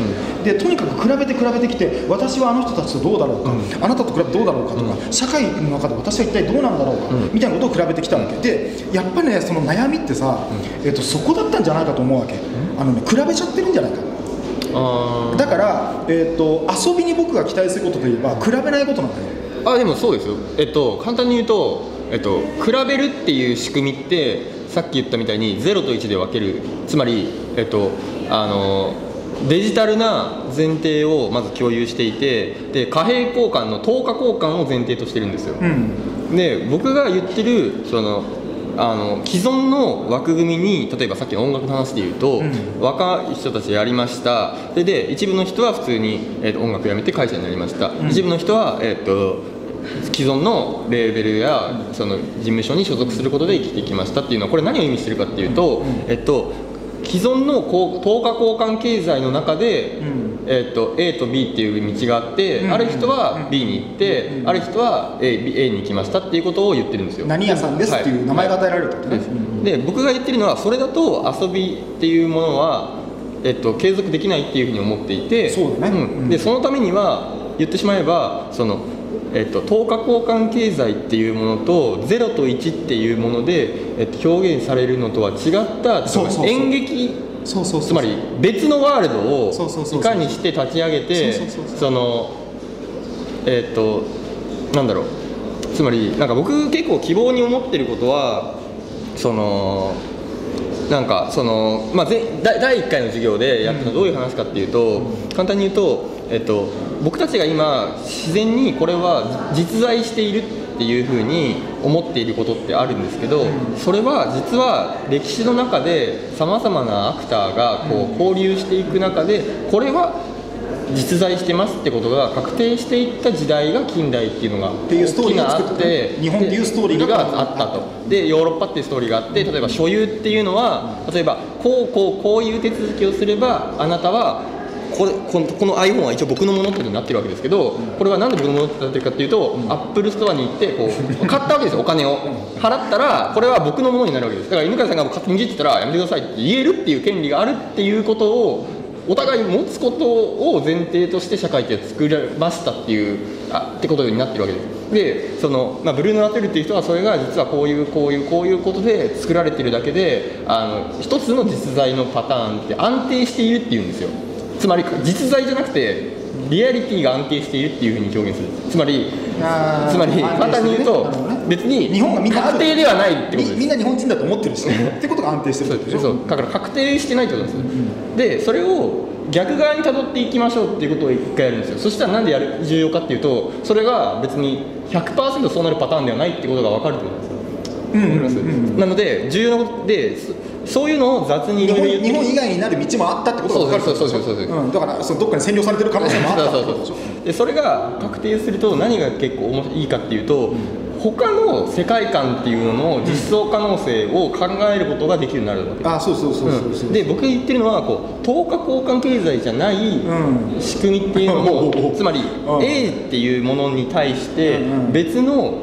でとにかく比べて比べてきて、私はあの人たちとどうだろうか、うん、あなたと比べてどうだろうかとか、うん、社会の中で私は一体どうなんだろうか、うん、みたいなことを比べてきたわけで、やっぱりねその悩みってさ、うん、えー、とそこだったんじゃないかと思うわけ、うん、あのね比べちゃってるんじゃないか、あだから、えー、と遊びに僕が期待することといえば比べないことなんだよ。 あでもそうですよ、えっと簡単に言うと、えっと、比べるっていう仕組みってさっき言ったみたいにゼロといちで分ける、つまり、えっと、あのデジタルな前提をまず共有していて、で貨幣交換の等価交換を前提としてるんですよ、うん、で僕が言ってるそのあの既存の枠組みに、例えばさっきの音楽の話でいうと、うん、若い人たちやりました。でで一部の人は普通に、えー、と音楽やめて会社になりました。うん、一部の人は、えー、と既存のレーベルやその事務所に所属することで生きてきましたっていうのは、これ何を意味してるかっていうと、うん、えっと既存の等価交換経済の中で、うん、えー、と A と B っていう道があって、うん、ある人は B に行って、うん、ある人は A, A に行きましたっていうことを言ってるんですよ。 何屋さんですっていう名前が与えられるってことね。 で僕が言ってるのは、それだと遊びっていうものは、えっと、継続できないっていうふうに思っていて、 そうだね、 うん、でそのためには言ってしまえば、そのえっと、等価交換経済っていうものとゼロといちっていうもので、えっと、表現されるのとは違った演劇、つまり別のワールドをいかにして立ち上げて、そのえっとなんだろう、つまりなんか僕結構希望に思ってることは、そのなんかその、まあ、だいいっかいの授業でやったのはどういう話かっていうと、簡単に言うと、えっと、僕たちが今自然にこれは実在しているっていうふうに思っていることってあるんですけど、それは実は歴史の中でさまざまなアクターがこう交流していく中で、これは実在してますってことが確定していった時代が近代っていうのが大きなあって、 日本っていうストーリーがあったと。でヨーロッパっていうストーリーがあって、例えば所有っていうのは、例えばこうこうこういう手続きをすればあなたはこれこのこの iPhone は一応僕のものってなってるわけですけど、これはなんで僕のものってなってるかっていうと、アップルストアに行ってこう買ったわけですよ。お金を払ったらこれは僕のものになるわけです。だから犬飼さんが勝手に握ってたらやめてくださいって言えるっていう権利があるっていうことをお互い持つことを前提として社会って作られましたっていうあってことになってるわけです。でその、まあ、ブルーノ・ラテルっていう人はそれが実はこういうこういうこういうことで作られてるだけで、あの一つの実在のパターンって安定しているっていうんですよ。つまり実在じゃなくてリアリティが安定しているっていうふうに表現する。つまりつまり簡単に言うと、別に日本がみんな確定ではないってことです。 みんな日本人だと思ってるしってことが安定してるってことでしょ。 そうだから確定してないってことです。うんうん、でそれを逆側に辿っていきましょうっていうことを一回やるんですよ。そしたらなんでやる重要かっていうと、それが別に ひゃくパーセント そうなるパターンではないってことが分かるってことですよ。うんうんうんうん、なので重要なことで、そういうのを雑に日本日本以外になる道もあったってことが分かる。 そうそうそうそうそう、 うん、だからそのどっかに占領されてる可能性もあったってことでしょ。 でそれが確定すると何が結構いいかっていうと、うん、他の世界観っていうのの実装可能性を考えることができるようになるわけです。 あ、そうそうそうそうそう、 うん、で僕が言ってるのはこう等価交換経済じゃない仕組みっていうのも、うん、つまり A っていうものに対して別の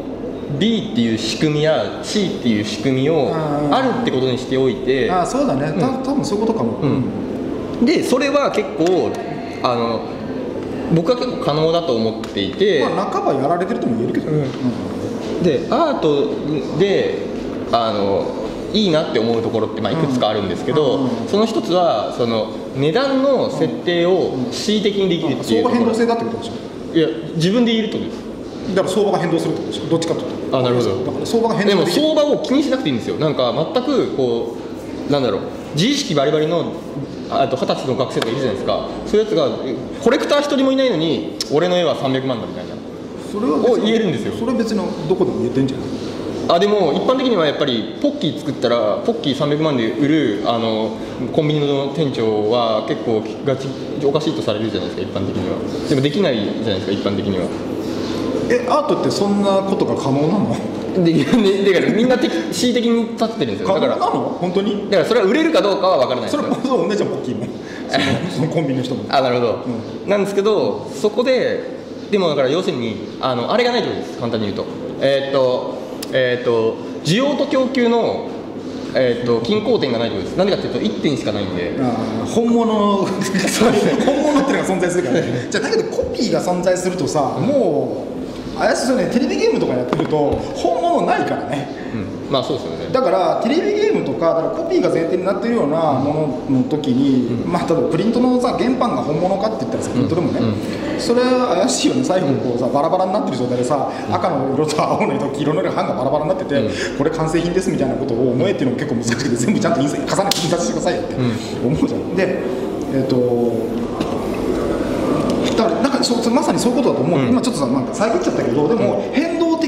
B っていう仕組みや C っていう仕組みをあるってことにしておいて、 ああそうだね、た多分そういうことかも、 うん、でそれは結構あの僕は結構可能だと思っていて、 まあ、半ばやられてるとも言えるけどね、 うん、でアートであのいいなって思うところってまあいくつかあるんですけど、うんうん、その一つはその値段の設定を恣意的にできるっていう、 相場変動性だってことでしょ。 いや自分で言えるってことです。 だから相場が変動するってことでしょ。どっちかというと。 あ、なるほど。 だから相場が変動でも相場を気にしなくていいんですよ。なんか全くこうなんだろう、自意識バリバリのあと二十歳の学生とかいるじゃないですか。そういうやつがコレクター一人もいないのに俺の絵はさんびゃくまんだみたいな、 それはを言えるんですよ。 それは別のどこでも言えてんじゃない。 あでも一般的にはやっぱりポッキー作ったらポッキーさんびゃくまんで売るあのコンビニの店長は結構ガチおかしいとされるじゃないですか、一般的には。でもできないじゃないですか、一般的には。 え、アートってそんなことが可能なの？ でだからみんな的恣意的に立ってるんですよ。 可能なの？本当に？ だからそれは売れるかどうかは分からないですよ。 それもそう同じじゃん、ポッキーもそのコンビニの人も。 あ、なるほど、うん、なんですけどそこででもだから要するにあのあれがないということです。簡単に言うとえー、っとえー、っと需要と供給のえー、と均衡点がないということです。なんでかっていうといってんしかないんで、 あ本物そうです、ね、本物っていうのが存在するからねじゃあだけどコピーが存在するとさ、もう怪しいですよね。テレビゲームとかやってると本物ないからね、 うん、まあそうですよね。 だからテレビゲームとかだからコピーが前提になってるようなものの時に、うん、まあ例えばプリントのさ原版が本物かって言ったらさ、プリントでもね、うんうん、それは怪しいよね。最後こうさバラバラになってる状態でさ、うん、赤の色と青の色と黄色の色版がバラバラになってて、うん、これ完成品ですみたいなことを思えっていうのも結構難しくて、全部ちゃんと印刷重ねて印刷してくださいよって思うじゃん。でえっ、ー、とだからなんかそまさにそういうことだと思う、うん、今ちょっとさなんか遮っちゃったけど、でも変動的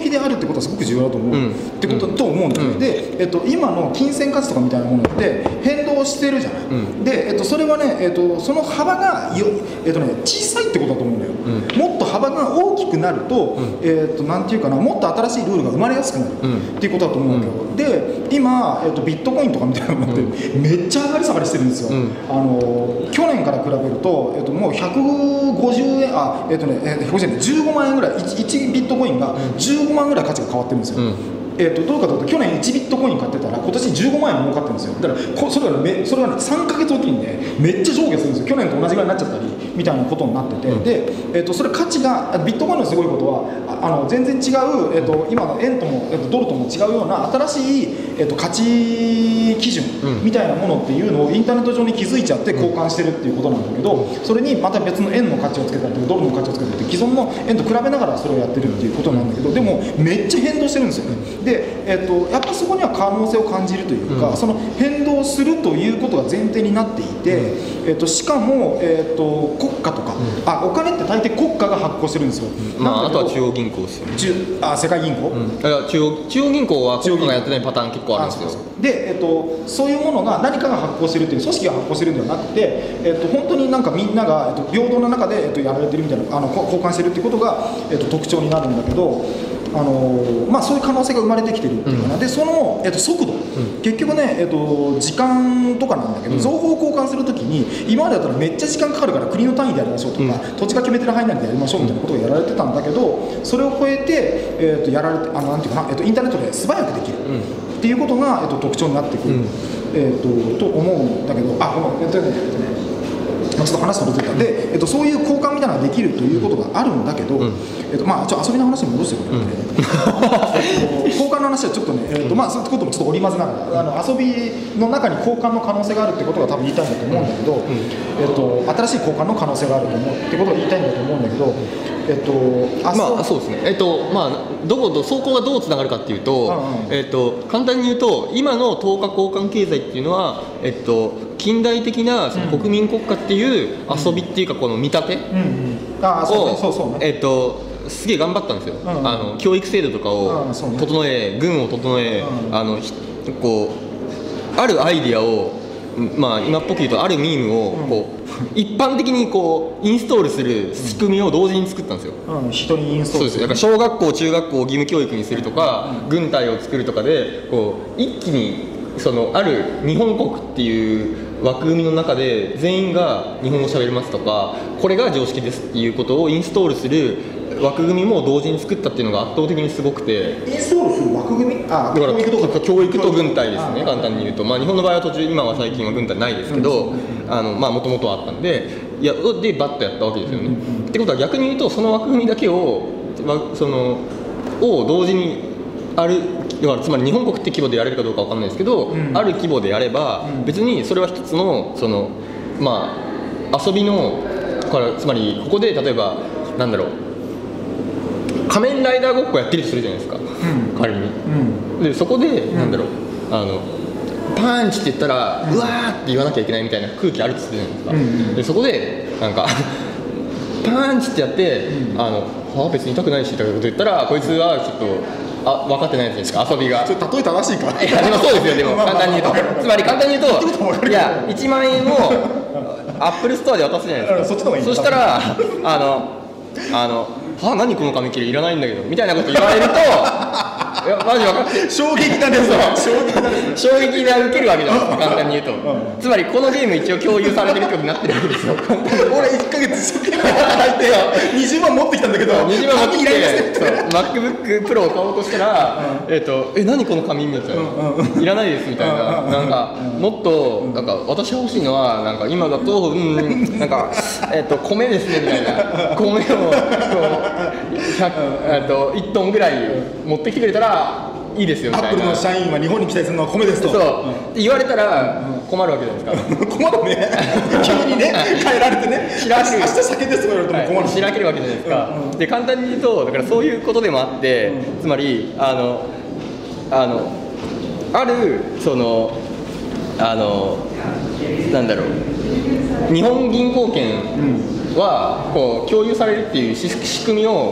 的であるってことはすごく重要だと思う、うん、ってこと、うん、と思うんだよ、うん、で、えっと、今の金銭価値とかみたいなものって変動してるじゃない、うん、で、えっと、それはね、えっと、その幅がよ、えっとね、小さいってことだと思うんだよ、うん、もっと幅が大きくなると、うん、えっと、なんていうかな、もっと新しいルールが生まれやすくなる、うん、っていうことだと思うんだけど、うん、で今、えっと、ビットコインとかみたいなのって、うん、めっちゃ上がり下がりしてるんですよ、うん、あの去年から比べると、えっと、もうひゃくごじゅうえん、あ、えっとね、えっと、じゅうごまんえんぐらい、 1, いちビットコインがじゅうごまんぐらい価値が変わってるんですよ、うん、えー、とどうかというと去年いちビットコイン買ってたら今年じゅうごまんえん儲かってるんですよ。だからこそれは、ね、それは、ね、さんかげつおきにねめっちゃ上下するんですよ。去年と同じぐらいになっちゃったりみたいなことになってて、うん、で、えー、とそれ価値がビットコインのすごいことはああの全然違う、えー、と今の円とも、えー、とドルとも違うような新しい、えー、と価値基準みたいなものっていうのをインターネット上に気づいちゃって交換してるっていうことなんだけど、それにまた別の円の価値をつけたりドルの価値をつけたりって既存の円と比べながらそれをやってるっていうことなんだけど、でもめっちゃ変動してるんですよね。で、えー、とやっぱそこには可能性を感じるというか、うん、その変動するということが前提になっていて、うん、えー、としかも、えー、と国家とか、うん、あお金って大抵国家が発行してるんですよ、 うん、まあ、あとは中央銀行ですよね。 あ世界銀行、うん、 いや中央、中央銀行は国家がやってないパターン結構あるんですよ。 で、えー、とそういうものが何かが発行してるという組織が発行してるんではなくて、えー、と本当になんかみんなが、えー、と平等な中で、えー、とやられてるみたいな、あの交換してるっていうことが、えー、と特徴になるんだけど、あのーまあ、そういう可能性が生まれてきてるっていうかな、うん、でその、えっと、速度、うん、結局ね、えっと、時間とかなんだけど、うん、情報を交換するときに今までだったらめっちゃ時間かかるから国の単位でやりましょうとか、うん、土地が決めてる範囲内でやりましょうみたいなことをやられてたんだけど、それを超えて、えっと、やられてあのなんていうかな、えっと、インターネットで素早くできる、うん、っていうことが、えっと、特徴になってくる、うん、えっと、と思うんだけど、あごめん、えっとねえっとねちょっと話すこと出たんで、えっと、そういう交換みたいなのができるということがあるんだけど、うん、えっとまあ、ちょ遊びの話に戻してくれるんで、うん、交換の話はちょっとね、えっとまあ、そういうこともちょっと織り交ぜながら、あの遊びの中に交換の可能性があるってことが多分言いたいんだと思うんだけど、うん、えっと、新しい交換の可能性があると思うってことを言いたいんだと思うんだけど、えっと、あまあそうですね、えっとまあ、どこと走行がどうつながるかっていうと、うんうん、えっと、簡単に言うと今の等価交換経済っていうのは、えっと、近代的なその国民国家っていう遊びっていうかこの見立てをえっとすげえ頑張ったんですよ、うんうん、あの教育制度とかを整え、軍を整え、うん、あのこうあるアイディアを、まあ、今っぽく言うとあるミームをこう、うん、一般的にこうインストールする仕組みを同時に作ったんですよ、 うん、人にインストールする。 そうです。だから小学校中学校を義務教育にするとか、うん、軍隊を作るとかでこう一気にそのある日本国っていう枠組みの中で全員が日本語喋れますとか、これが常識ですっていうことをインストールする枠組みも同時に作ったっていうのが圧倒的にすごくて、 インストールする枠組み、あだから教育と教育と軍隊ですね、簡単に言うと、まあ、日本の場合は途中、今は最近は軍隊ないですけど、もともとはあったんで、いやでバッとやったわけですよね。ってことは逆に言うとその枠組みだけをそのを同時にある、だからつまり日本国って規模でやれるかどうかわかんないですけど、うん、ある規模でやれば、うん、別にそれは一つのそのまあ遊びのからつまりここで例えばなんだろう仮面ライダーごっこやってるとするじゃないですか、うん、仮に、うん、でそこで、うん、なんだろうあのパンチって言ったら、うん、うわーって言わなきゃいけないみたいな空気あるとするじゃないですか、うん、でそこでなんかパンチってやって、うん、あのは別に痛くないしということ言ったらこいつはちょっとあ分かってないやつですか、遊びが。 それ例え正しいか。 いやでもそうですよ。でも簡単に言うと、つまり簡単に言うと、いやいちまんえんをアップルストアで渡すじゃないですか。 そっちの方がいい。 そしたらあのあのは何この紙切れいらないんだけどみたいなこと言われると。いやマジ分かって衝撃だね。衝撃だね。 衝撃が受けるわけじゃないですか、簡単に言うと、うん、つまりこのゲーム一応共有されてるってことになってるわけですよ。 俺いっかげつ一生懸命働いてにじゅうまん持ってきたんだけど、 にじゅうまん持ってきて MacBook Pro を買おうとしたら、うん、えっ、ー、とえ何この紙みたいな、うんうん、いらないですみたいな、うん、なんか、うん、もっとなんか私が欲しいのはなんか今だとうんなんかえっ、ー、と米ですねみたいな、米をこうえっといちトンぐらい持ってきてくれたらいいですよみたいな。 アップルの社員は日本に来たりするのは米ですとそう、うん、言われたら困るわけじゃないですか。 困るね。急にね変えられてね。しらける。明日酒ですとか言われても困る。 しらけるわけじゃないですか。うんうん、で簡単に言うとだからそういうことでもあって、うん、つまりあのあのあるそのあのなんだろう日本銀行券はこう共有されるっていう仕組みを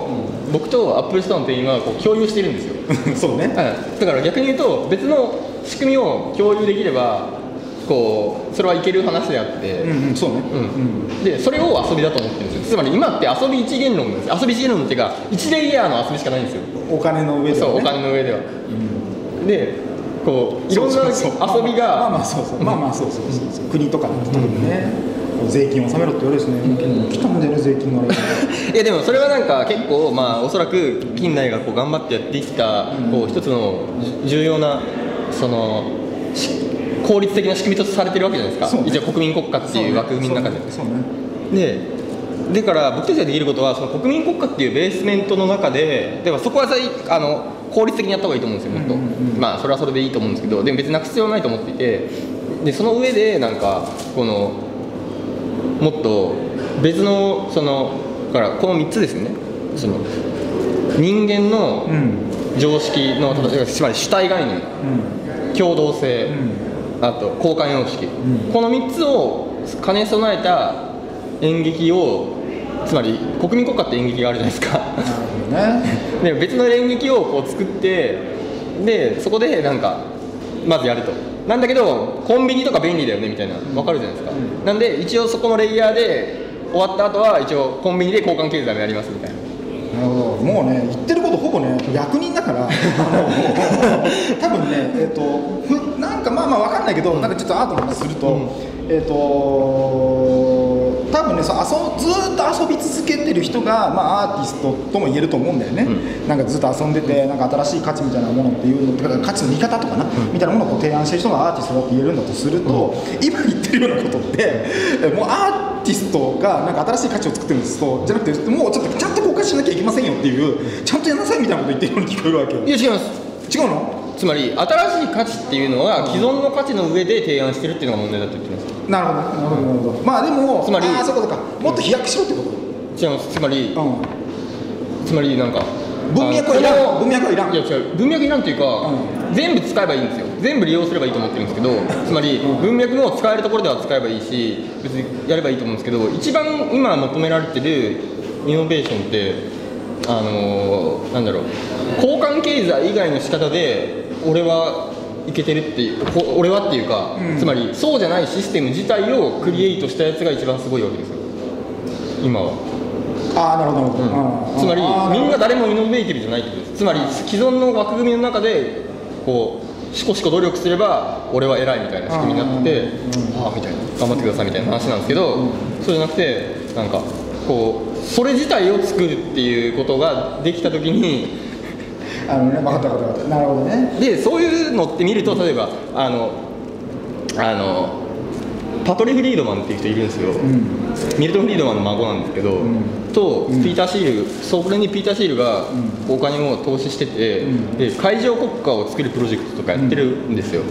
僕とアップルストアの店員はこう共有してるんですよそうね、 はい、だから逆に言うと別の仕組みを共有できればこうそれはいける話であって、 うんうん、そうね、 うん、でそれを遊びだと思ってるんですよ。つまり今って遊び一元論なんです。遊び一元論っていうか一レイヤーの遊びしかないんですよ。 お金の上では、ね、 そうお金の上では、うん、でこういろんな遊びがまあまあそうそうまあまあそうそうそうそう国とかのところでね、うん、税金を納めろって言われるしね、うん、来たんだよね税金のあれいやでもそれはなんか結構まあおそらく近代がこう頑張ってやってきた、うん、こう一つの重要なその効率的な仕組みとされてるわけじゃないですか、ね、一応国民国家っていう枠組みの中で、 そうね、 でだから僕たちができることはその国民国家っていうベースメントの中ででもそこはあの効率的にやった方がいいと思うんですよもっと、うんうんうん、まあそれはそれでいいと思うんですけどでも別になく必要はないと思っていてでその上でなんかこのもっと別のそのだからこのみっつですねその人間の常識の、うん、つまり主体概念、うん、共同性、うん、あと交換様式、うん、このみっつを兼ね備えた演劇をつまり国民国家って演劇があるじゃないですかね、 で別の演劇をこう作ってでそこでなんかまずやるとなんだけどコンビニとか便利だよねみたいな分かるじゃないですか、うん、なんで一応そこのレイヤーで終わった後は一応コンビニで交換経済もやりますみたいな。 なるほどもうね言ってることほぼね役人だから多分ねえっ、ー、となんかまあまあ分かんないけど、うん、なんかちょっとアートの話すると、うん、えっ、ー、と多分ねそう遊ずーっと遊び続けてる人が、まあ、アーティストとも言えると思うんだよね、うん、なんかずっと遊んでてなんか新しい価値みたいなものっていうのだから価値の見方とかな、うん、みたいなものをこう提案してる人がアーティストだって言えるんだとすると、うん、今言ってるようなことってもうアーティストがなんか新しい価値を作ってるんですとじゃなくてもうちょっとちゃんと公開しなきゃいけませんよっていうちゃんとやんなさいみたいなこと言ってるように聞こえるわけよ。 いや違います違うのつまり新しい価値っていうのは既存の価値の上で提案してるっていうのが問題だと言ってます。 なるほどなるほどなるほど。まあでもつまりああそうかそうかもっと飛躍しろってこと。 違いますつまり、うん、つまりなんか文脈はいらん文脈はいらんいや違う文脈いらんっていうか、うん、全部使えばいいんですよ全部利用すればいいと思ってるんですけどつまり、うん、文脈も使えるところでは使えばいいし別にやればいいと思うんですけど一番今求められてるイノベーションってあのー、なんだろう交換経済以外の仕方で俺はいけてるっていう俺はっていうか、うん、つまりそうじゃないシステム自体をクリエイトしたやつが一番すごいわけですよ今は。 ああなるほどなるほど、 うん、つまりみんな誰もイノベーティブじゃないってことです。つまり既存の枠組みの中でこうしこしこ努力すれば俺は偉いみたいな仕組みになってああみたいな頑張ってくださいみたいな話なんですけど、うん、そうじゃなくてなんかこうそれ自体を作るっていうことができたときにあのね分かった分かった分かったなるほどね。 でそういうのって見ると例えばあのあのパトリ・フリードマンっていう人いるんですよ、うん、ミルトン・フリードマンの孫なんですけど、うん、とピーター・シール、そこにピーター・シールがお金を投資してて、うん、で海上国家を作るプロジェクトとかやってるんですよ、うん、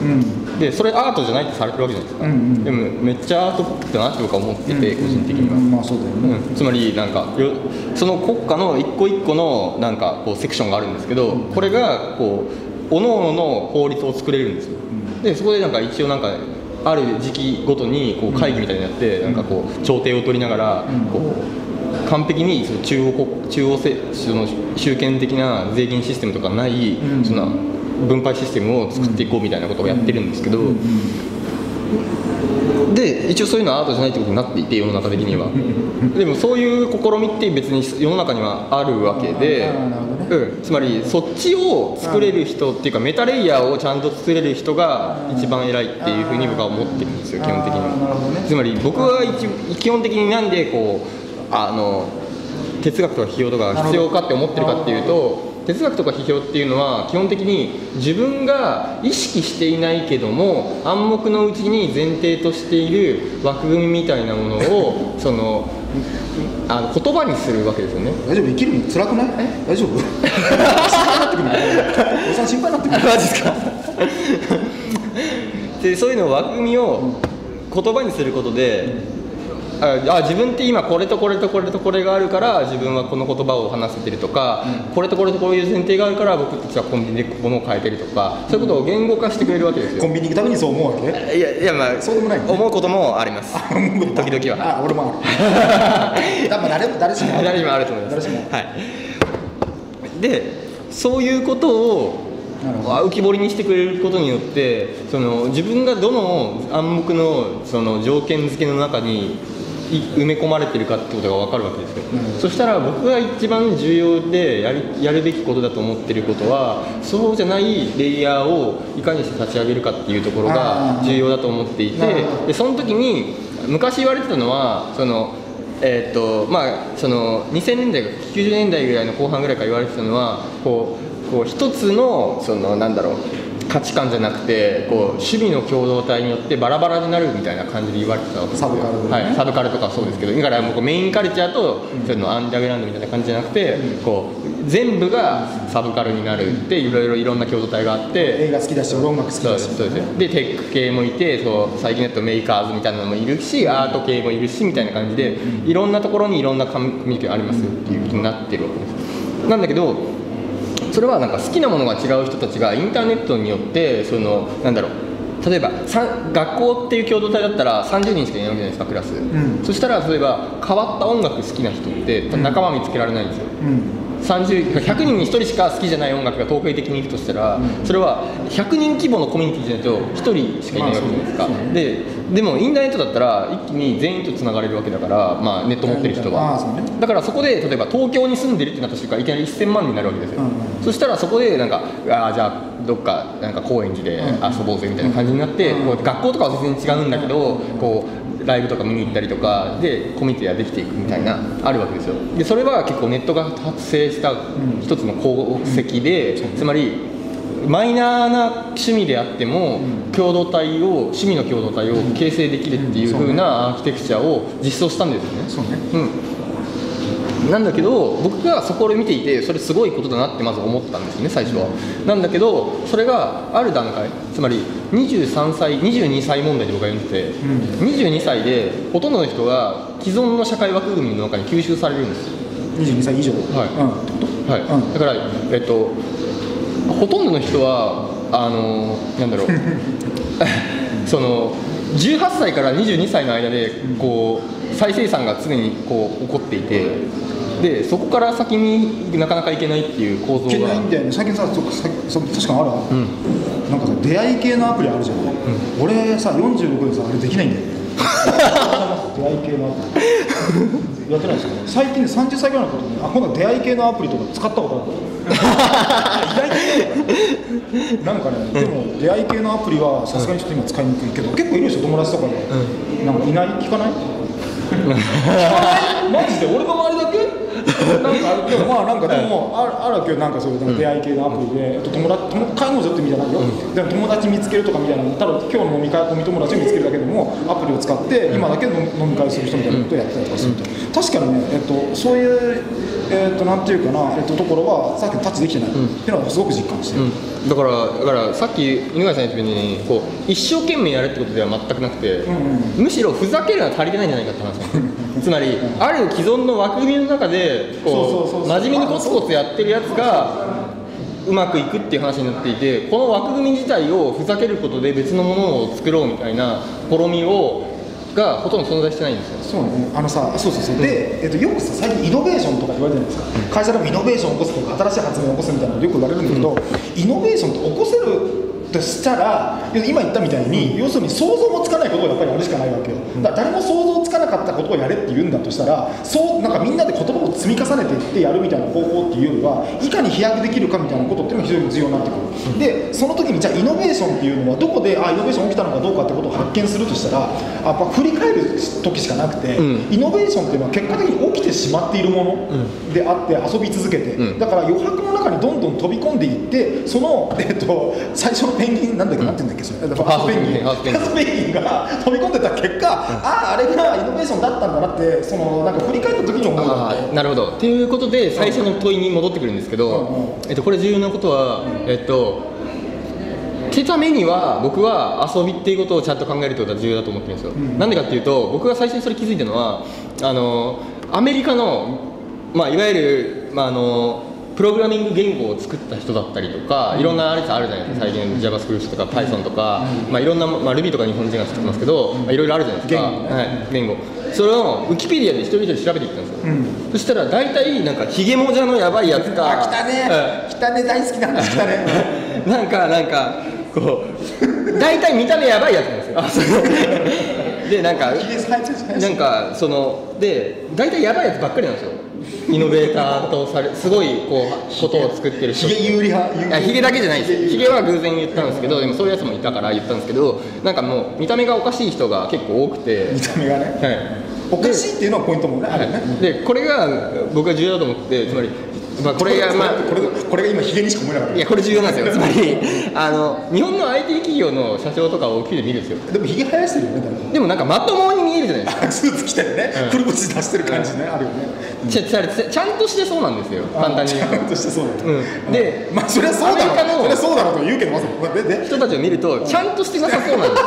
でそれアートじゃないってされてるわけじゃないですか、うんうん、でもめっちゃアートっぽくてなって僕は思ってて、うん、個人的には、 うんまあそうだよねうん、つまりなんかよその国家の一個一個のなんかこうセクションがあるんですけど、これがこう各々の法律を作れるんですよ、でそこでなんか一応なんかある時期ごとにこう会議みたいになって、なんかこう調停を取りながらこう完璧にその中央国中央せその集権的な税金システムとかないその分配システムを作っていこうみたいなことをやってるんですけど、で一応そういうのはアートじゃないってことになっていて世の中的にはでもそういう試みって別に世の中にはあるわけで、うん、つまりそっちを作れる人っていうかメタレイヤーをちゃんと作れる人が一番偉いっていうふうに僕は思ってるんですよ基本的には。つまり僕は一基本的になんでこうあの哲学とか批評とかが必要かって思ってるかっていうと、哲学とか批評っていうのは基本的に自分が意識していないけども暗黙のうちに前提としている枠組みみたいなものをそのあの言葉にするわけですよね。 大丈夫生きるの辛くない？大丈夫？心配になってくるおじさん心配になってくる。 マジですか？でそういうのを枠組みを言葉にすることであ自分って今これとこれとこれとこれがあるから自分はこの言葉を話せてるとか、うん、これとこれとこういう前提があるから僕たちはコンビニで物を買えてるとか、そういうことを言語化してくれるわけですよ。 コンビニ行くためにそう思うわけ？ いやいやまあそうでもない、ね、思うこともあります。時々は。 あ俺もある。多分誰誰しも誰しもあると思います。 誰しも。 はい。 でそういうことを浮き彫りにしてくれることによってその自分がどの暗黙のその条件付けの中に埋め込まれてるかってことが分かるわけですよ、うん、そしたら僕が一番重要でやりやるべきことだと思ってることはそうじゃないレイヤーをいかにして立ち上げるかっていうところが重要だと思っていて、でその時に昔言われてたのはそのえーとまあ、そのにせんねんだいかきゅうじゅうねんだいぐらいの後半ぐらいから言われてたのはこうこう一つのそのなんだろう価値観じゃなくてこう趣味の共同体によってバラバラになるみたいな感じで言われてたわけですよ。 サブカル、ね、 はい、サブカルとかそうですけどだからもうメインカルチャーとそのアンダーグラウンドみたいな感じじゃなくて、うん、こう全部がサブカルになるっていろいろいろんな共同体があって映画好きだし音楽好きだしそうですでテック系もいてそう最近だとメーカーズみたいなのもいるしアート系もいるしみたいな感じでいろんなところにいろんなコミュニティがありますよっていう気になってるわけです。なんだけどそれはなんか好きなものが違う人たちがインターネットによってそのなんだろう例えば学校っていう共同体だったらさんじゅうにんしかいないわけじゃないですかクラス、うん、そしたら例えば変わった音楽好きな人って仲間見つけられないんですよ、うんさんじゅうひゃくにんにひとりしか好きじゃない音楽が統計的にいるとしたら、うん、それはひゃくにん規模のコミュニティじゃないとひとりしかいないわけじゃないですか、まあそうですね、で, でもインターネットだったら一気に全員とつながれるわけだから、まあ、ネット持ってる人は、ね、だからそこで例えば東京に住んでるってなった瞬間いきなりせんまんになるわけですよ、うんうん、そしたらそこでなんかあじゃあどっかなんか高円寺で遊ぼうぜみたいな感じになって、うんうん、こう学校とかは全然違うんだけどこうライブとか見に行ったりとかでコミュニティができていくみたいなあるわけですよ。でそれは結構ネットが発生した一つの功績で、うん、つまりマイナーな趣味であっても、うん、共同体を趣味の共同体を形成できるっていう風なアーキテクチャを実装したんですよね。 そうね、 うん、なんだけど僕がそこを見ていてそれすごいことだなってまず思ったんですよね最初は。なんだけどそれがある段階つまりにじゅうさんさいにじゅうにさい問題で僕が読んでて、うん、にじゅうにさいでほとんどの人が既存の社会枠組みの中に吸収されるんですよ。 にじゅうにさい以上、 はいうん、ってこと、 はい、うん、だから、えっと、ほとんどの人はあのなんだろうそのじゅうはっさいからにじゅうにさいの間でこう再生産が常にこう起こっていてでそこから先になかなかいけないっていう構造がいけないんだよね。最近さそそ確かにある、うん、なんかさ出会い系のアプリあるじゃん、うん、俺さよんじゅうろくでさあれできないんだよね出会い系のアプリやってないですか。最近ねさんじゅっさいぐらいのことねあ今度は出会い系のアプリとか使ったことある意外となんかね、でも出会い系のアプリはさすがにちょっと今使いにくいけど結構いるでしょ友達とかで、うん、なんかいない聞かないマジで俺の周りだけなんかでもまあなんかでもあるあるわけよなんかそういう出会い系のアプリで、うん、友達介護所ってみたいなよ、うん、でも友達見つけるとかみたいなただ今日の飲み会飲み友達を見つけるだけでもアプリを使って今だけ飲み会する人みたいなことをやってたりとかすると、うん、確かにね、えっと、そういうえー、となんていうかな、えー、とところはさっきのタッチできてない、うん、っていうのはすごく実感してる、うん、 だからだからさっき犬飼さん言ったようにこう一生懸命やるってことでは全くなくて、うんうん、むしろふざけるのは足りてないんじゃないかって話なんですよつまり、うん、ある既存の枠組みの中でこう真面目にコツコツやってるやつがうまくいくっていう話になっていてこの枠組み自体をふざけることで別のものを作ろうみたいな試みをがほとんど存在してないんですよ。 そうね、あのさ、そうそうそう、うん、で、えっと、よくさ、最近イノベーションとか言われてるじゃないですか、うん、会社でもイノベーションを起こすとか、新しい発明を起こすみたいなのよく言われるんだけど、うん、イノベーションって起こせるとしたら、今言ったみたいに、要するに想像もつかないことをやっぱりやるしかないわけよ。だから誰も想像つかなかったことをやれって言うんだとしたら、そうなんかみんなで言葉を積み重ねていってやるみたいな方法っていうのは、いかに飛躍できるかみたいなことっていうのが非常に重要になってくる。うん、で、その時にじゃあイノベーションっていうのはどこであイノベーション起きたのかどうかってことを発見するとしたら、やっぱ振り返る時しかなくて、うん、イノベーションっていうのは結果的に起きてしまっているものであって遊び続けて、うん、だから余白の中にどんどん飛び込んでいってその、えっと、最初のペンギンなんだっけ、うん、なんて言うんだっけそれファーストペンギンファーストペンギンが飛び込んでた結果、うん、あああれがイノベーションだったんだなってそのなんか振り返った時に思うわけ。 なるほどっていうことで最初の問いに戻ってくるんですけど、うんうんえっと、これ重要なことは、うん、えっとてためには僕は遊びっていうことをちゃんと考えるってことは重要だと思ってるんですよ、うん、なんでかっていうと僕が最初にそれ気づいたのはあのアメリカの、まあ、いわゆる、まあ、あのプログラミング言語を作った人だったりとか、いろんなあれあるじゃないですか、最近 JavaScript とか Python とか、まあ、いろんな、まあ、Ruby とか日本人が作ってますけど、まあ、いろいろあるじゃないですか、 言語ねはい、言語。それをウィキペディアで一人一人調べていったんですよ、うん、そしたら大体なんかヒゲモジャのやばいやつか、 あ来たね、うん、来たね、大好きな話来たねなんかなんかこう大体見た目やばいやつなんですよでなんかなんかそので大体やばいやつばっかりなんですよ、イノベーターとされすごいこうことを作ってる人、 ヒゲ有利派、 いやヒゲだけじゃないですよ、ヒゲは偶然言ったんですけど、でもそういうやつもいたから言ったんですけど、なんかもう見た目がおかしい人が結構多くて、 見た目がね、 はい、 おかしいっていうのはポイントもね、あるよね。 でこれが僕は重要だと思って、つまりまあこれがまあこれこれが今ヒゲにしか思えなかった。 いやこれ重要なんですよ。つまりあの日本の アイティー 企業の社長とかを大きいで見るんですよ。 でもヒゲ生やしてるよね。 でもなんかまともに見えるじゃないですか。 スーツ着てるね、くるぶし出してる感じね、あるよね。 ちゃちゃちゃんとしてそうなんですよ。簡単に言うと。 ちゃんとしてそうだ。 うん。で、 まあそれはそうだろう。それはそうだろうと言うけどまずで人たちを見るとちゃんとしてなさそうなん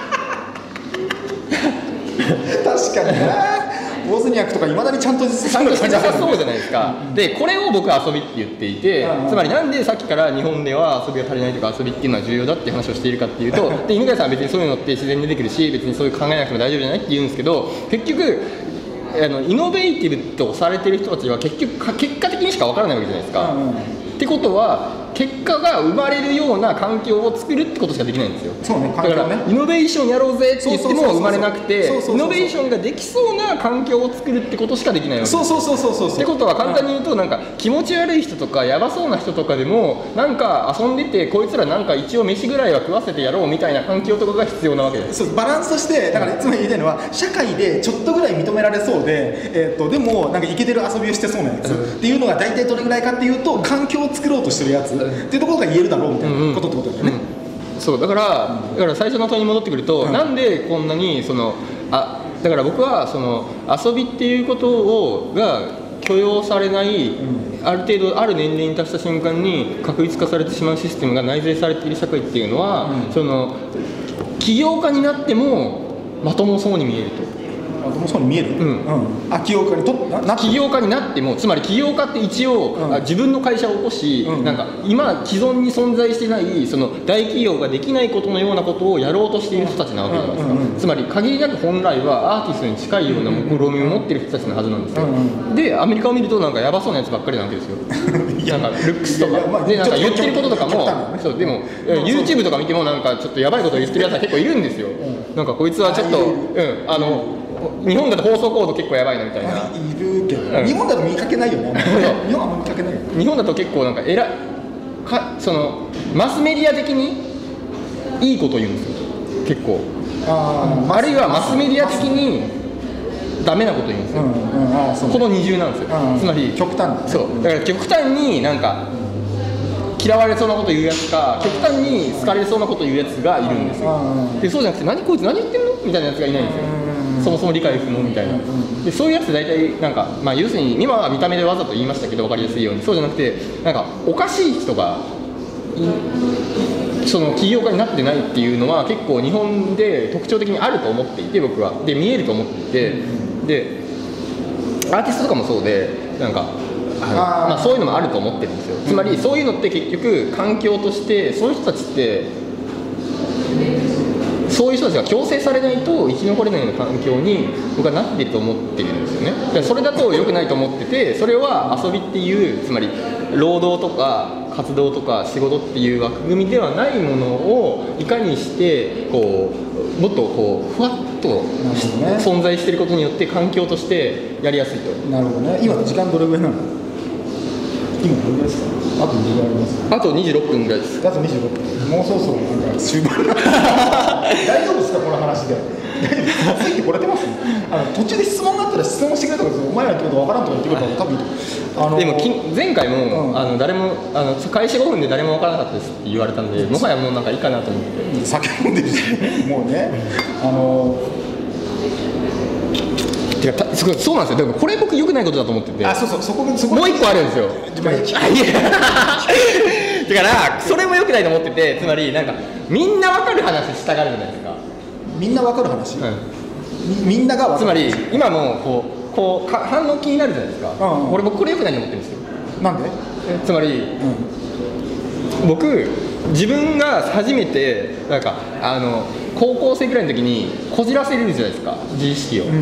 ですよ。 確かにな。ボズニャックとかいまだにちゃんとちゃんとしてなさそうじゃないですか。でこれを僕は遊びって言っていて、つまりなんでさっきから日本では遊びが足りないとか遊びっていうのは重要だっていう話をしているかっていうと、で犬飼さんは別にそういうのって自然に出てくるし、別にそういう考えなくても大丈夫じゃないって言うんですけど、結局あのイノベーティブとされてる人たちは結局か結果的にしか分からないわけじゃないですか。うんうん、ってことは結果が生まれるような環境を作るってことしかできないんですよ。 そうね、 だからイノベーションやろうぜって言っても生まれなくて、イノベーションができそうな環境を作るってことしかできないわけです。 そうそうそうそうそう。 ってことは簡単に言うと、なんか気持ち悪い人とかやばそうな人とかでもなんか遊んでて、こいつらなんか一応飯ぐらいは食わせてやろうみたいな環境とかが必要なわけです。 そう、バランスとしてだからいつも言いたいのは、社会でちょっとぐらい認められそうで、えー、とでもなんかイケてる遊びをしてそうなやつ、うん、っていうのが大体どれぐらいかっていうと、環境を作ろうとしてるやつ、うん、っていうところが言えるだろうみたいなことってことだよね。うんうん、そうだから、 だから最初の問いに戻ってくると、うん、なんでこんなにそのあだから僕はその遊びっていうことをが許容されない、うん、ある程度ある年齢に達した瞬間に確立化されてしまうシステムが内在されている社会っていうのは、うん、その起業家になってもまともそうに見えると。 まともそうに見える。うん。うん、あ、起業家にとなな起業家になっても、つまり起業家って一応、うん、自分の会社を起こし、うん、なんか今既存に存在してないその大企業ができないことのようなことをやろうとしている人たちなわけじゃないですか。つまり限りなく本来はアーティストに近いような目論見を持っている人たちのはずなんですよ。うんうん、でアメリカを見るとなんかヤバそうなやつばっかりなわけですよ。なんかルックスとかまあ、でなんか言ってることとかも、ね、そうでも、うん、YouTube とか見てもなんかちょっとやばいことを言ってるやつは結構いるんですよ。うん、なんかこいつはちょっとうんあの日本だと放送コード結構やばいなみたいな。いるけど、うん、日本だと見かけないよね。日本は見かけないよ。 日本だと結構なんかえらかそのマスメディア的にいいこと言うんですよ。結構。あ, あるいはマスメディア的にダメなこと言うんですよ。うんうん、あそうこの二重なんですよ。うん、つまり極端、ね、 そうだから極端になんか嫌われそうなこと言うやつか、極端に好かれそうなこと言うやつがいるんですよ。でそうじゃなくて何こいつ何言ってんのみたいなやつがいないんですよ。そもそも理解不能みたいな。でそういうやつ大体なんか、まあ、要するに今は見た目でわざと言いましたけど分かりやすいように、そうじゃなくてなんかおかしい人がその起業家になってないっていうのは結構日本で特徴的にあると思っていて、僕はで見えると思っていて、でアーティストとかもそうでなんかあのまあ、そういうのもあると思ってるんですよ。つまりそういうのって結局環境としてそういう人たちってそういう人たちが強制されないと生き残れないような環境に僕はなっていると思ってるんですよね。だからそれだと良くないと思ってて、それは遊びっていうつまり労働とか活動とか仕事っていう枠組みではないものをいかにしてこうもっとこうふわっと、ね、存在していることによって環境としてやりやすいと。 なるほどね。今時間どれぐらいなの？今どれぐらいですか？あとどれぐらいあります？ あとにじゅうろっぷんぐらいです。 あとにじゅうろっぷん。もうそろそろなんか終盤。大丈夫ですかこの話で？ついてこれてます？あの途中で質問があったら質問してくれたからお前らの言ってことわからんとか言ってくれたら多分いいと。あのでもき前回も、うん、あの誰もあの開始ごふんで誰もわからなかったですって言われたんで、もはやもうなんかいいかなと思って。 酒飲んでるし、もうね。あのてかそうそうなんですよ。でもこれ僕良くないことだと思ってて。 あ、そうそうそこそこもう一個あるんですよ。だからそれも良くないと思ってて、つまりなんかみんなわかる話したがるじゃないですか。 みんなわかる話。うん、み, みんながわかる。 つまり今もこうこうか反応気になるじゃないですか。うんうん、俺僕これ良くないと思ってるんですよ。 なんで？ つまり、うん、僕自分が初めてなんかあの高校生くらいの時にこじらせるじゃないですか、自意識を、うんうん、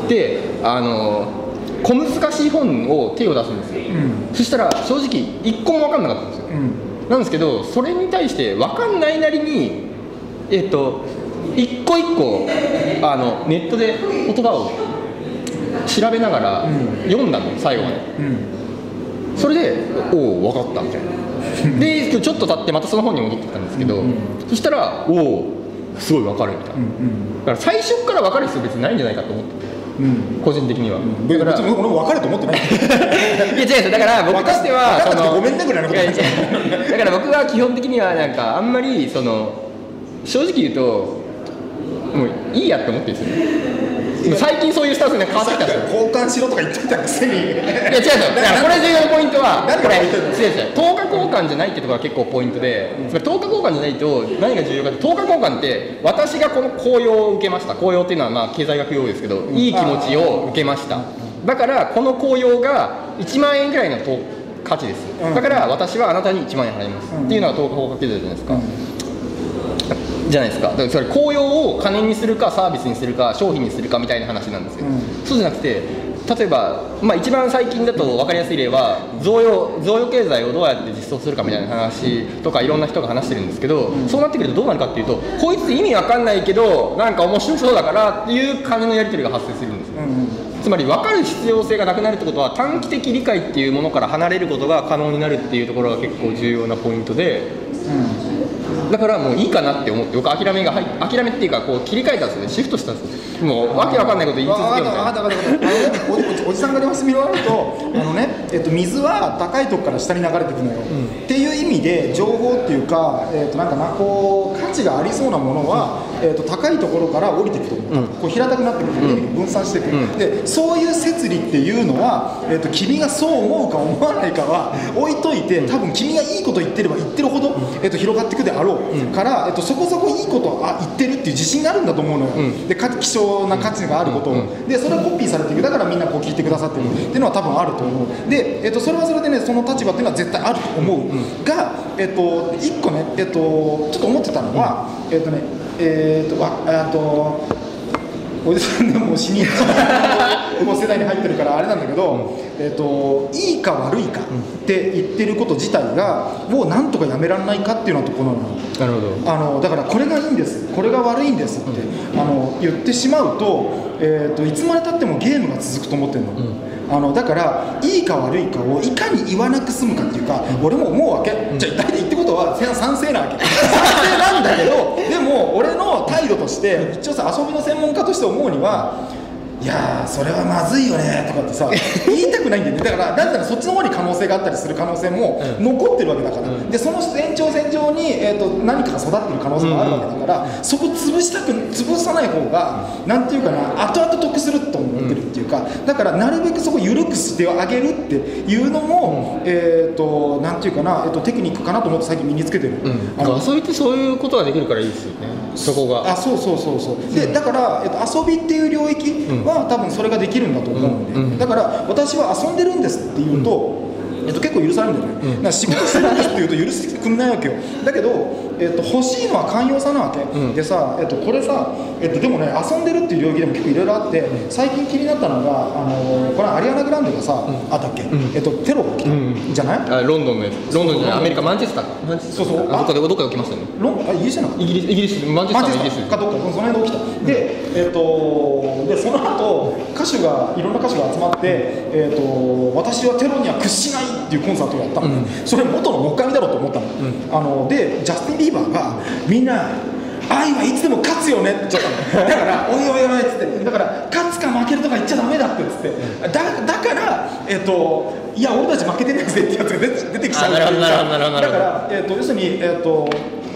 であの小難しい本を手を出すんですよ、うん、そしたら正直いっこも分かんなかったんですよ、うん、なんですけどそれに対して分かんないなりにえっと一個一個あのネットで言葉を調べながら読んだの、最後まで、うん、それでおお分かったみたいなでちょっと経ってまたその本に戻ってきたんですけど、うん、そしたらおおすごい分かるみたいな、うんうん、だから最初から分かる必要別にないんじゃないかと思って、うん、個人的には、うん、 だから別に俺も分かると思ってないいや違うんですよ、だから僕としては分かってごめんねぐらいのことなんですよだから僕は基本的にはなんかあんまりその正直言うともういいやって思ってるんですよね。最近そういうスタンスに変わってきたんですよ。 交換しろとか言ってたくせにいや違うんですよ、だからこれ重要なポイントはこれとおか交換じゃないってところが結構ポイントで、つまりとおか交換じゃないと何が重要かって、とおか交換って私がこの効用を受けました、効用っていうのはまあ経済学用語ですけど、いい気持ちを受けました、だからこの効用がいちまんえんぐらいの価値です、だから私はあなたにいちまんえん払います、っていうのがとおか交換経済じゃないですか、じゃないですか。だからそれ効用を金にするかサービスにするか商品にするかみたいな話なんですよ、うん、そうじゃなくて例えば、まあ、一番最近だと分かりやすい例は贈与、贈与経済をどうやって実装するかみたいな話とかいろんな人が話してるんですけど、うん、そうなってくるとどうなるかっていうと、こいつ意味わかんないけどなんか面白そうだからっていう金のやり取りが発生するんですよ、うん、つまり分かる必要性がなくなるってことは短期的理解っていうものから離れることが可能になるっていうところが結構重要なポイントで、うん、だからもういいかなって思って僕諦めが入諦めっていうかこう切り替えたんですよね、シフトしたんですよ。もうわけわかんないこと言い続けようみたいな。 おじさんが様子見られるとあのね、えっと、水は高いとこから下に流れていくのよ、うん、っていう意味で情報っていうか、えっと、なんかなこう価値がありそうなものは、うん、えっと、高いところから降りていくと思う、うん、こう平たくなってくる、うん、分散していく、うん、でそういう摂理っていうのは、えっと、君がそう思うか思わないかは置いといて、多分君がいいこと言ってれば言ってるほど、えっと、広がっていくであろう、うん、から、えっと、そこそこいいことをあ言ってるっていう自信があるんだと思うのよ、うん、で希少な価値があることを、うん、でそれはコピーされていく、だからみんなこう聞いてくださってる、うん、っていうのは多分あると思う。で、えっと、それはそれでね、その立場っていうのは絶対あると思う、うん、が、えっと、いっこね、えっと、ちょっと思ってたのは、うん、えっとねえー、っとああとおじさんでもう死にもう世代に入ってるからあれなんだけど、うん、えー、といいか悪いかって言ってること自体がもうなんとかやめられないかっていうようなところなの。 なるほど。 あのだからこれがいいんですこれが悪いんですって、うん、あの言ってしまうと、えー、といつまでたってもゲームが続くと思ってるの、うん、あのだからいいか悪いかをいかに言わなく済むかっていうか、うん、俺も思うわけ、うん、じゃあ大体言ってことは賛成なわけ賛成なんだけどでも俺の態度として一応さ遊びの専門家として思うにはいやーそれはまずいよねとかってさ言いたくないんだよね。だからだったらそっちの方に可能性があったりする可能性も残ってるわけだから、うん、でその延長線上に、えー、と何かが育ってる可能性もあるわけだから、うんうん、そこ潰したく潰さない方がなんていうかな後々得すると思ってるっていうか、だからなるべくそこ緩くしてあげるっていうのも、うん、えー、となんていうかな、えー、とテクニックかなと思って最近身につけてる、うん、 あの遊びってそういうことができるからいいですよね、そこが。 あそうそうそうそうで、だから、えっと、遊びっていう領域は、うん、多分それができるんだと思うんで、うん、だから私は遊んでるんですって言うと、うん、えっと、結構許されるんだよね、うん、だから仕事してるんですって言うと許してくんないわけよ。だけど、えっと、欲しいのは寛容さなわけ、うん、でさ、えっと、これさ、えっと、でもね遊んでるっていう領域でも結構いろいろあって、うん、最近気になったのがあのこれアリアナ・グランデがさ、うん、あったっけ、うん、えっと、テロが起きた、うん、じゃないあロンドンのやつ、ロンドンじゃないアメリカマンチェスターか、 そうそう、 どっかでどっかで起きましたよね。 ロンあイギリスじゃなかった、 イギリスイギリスマンチェスターのイギリスかどっかその辺で起きた、うん、で、えっと、でその後歌手がいろんな歌手が集まって、えっと、私はテロには屈しないっていうコンサートをやったの、うん、それ元のもう一回見だろうと思ったの、うん、あのでジャスティン・ビーバーがみんな愛はいつでも勝つよねって言っちゃったのだからおいおいおいっつってだから勝つか負けるとか言っちゃダメだってっつってだ, だからえっ、ー、といや俺たち負けてないぜってやつが出てきちゃうっていうかだから、えー、と要するに、えー、と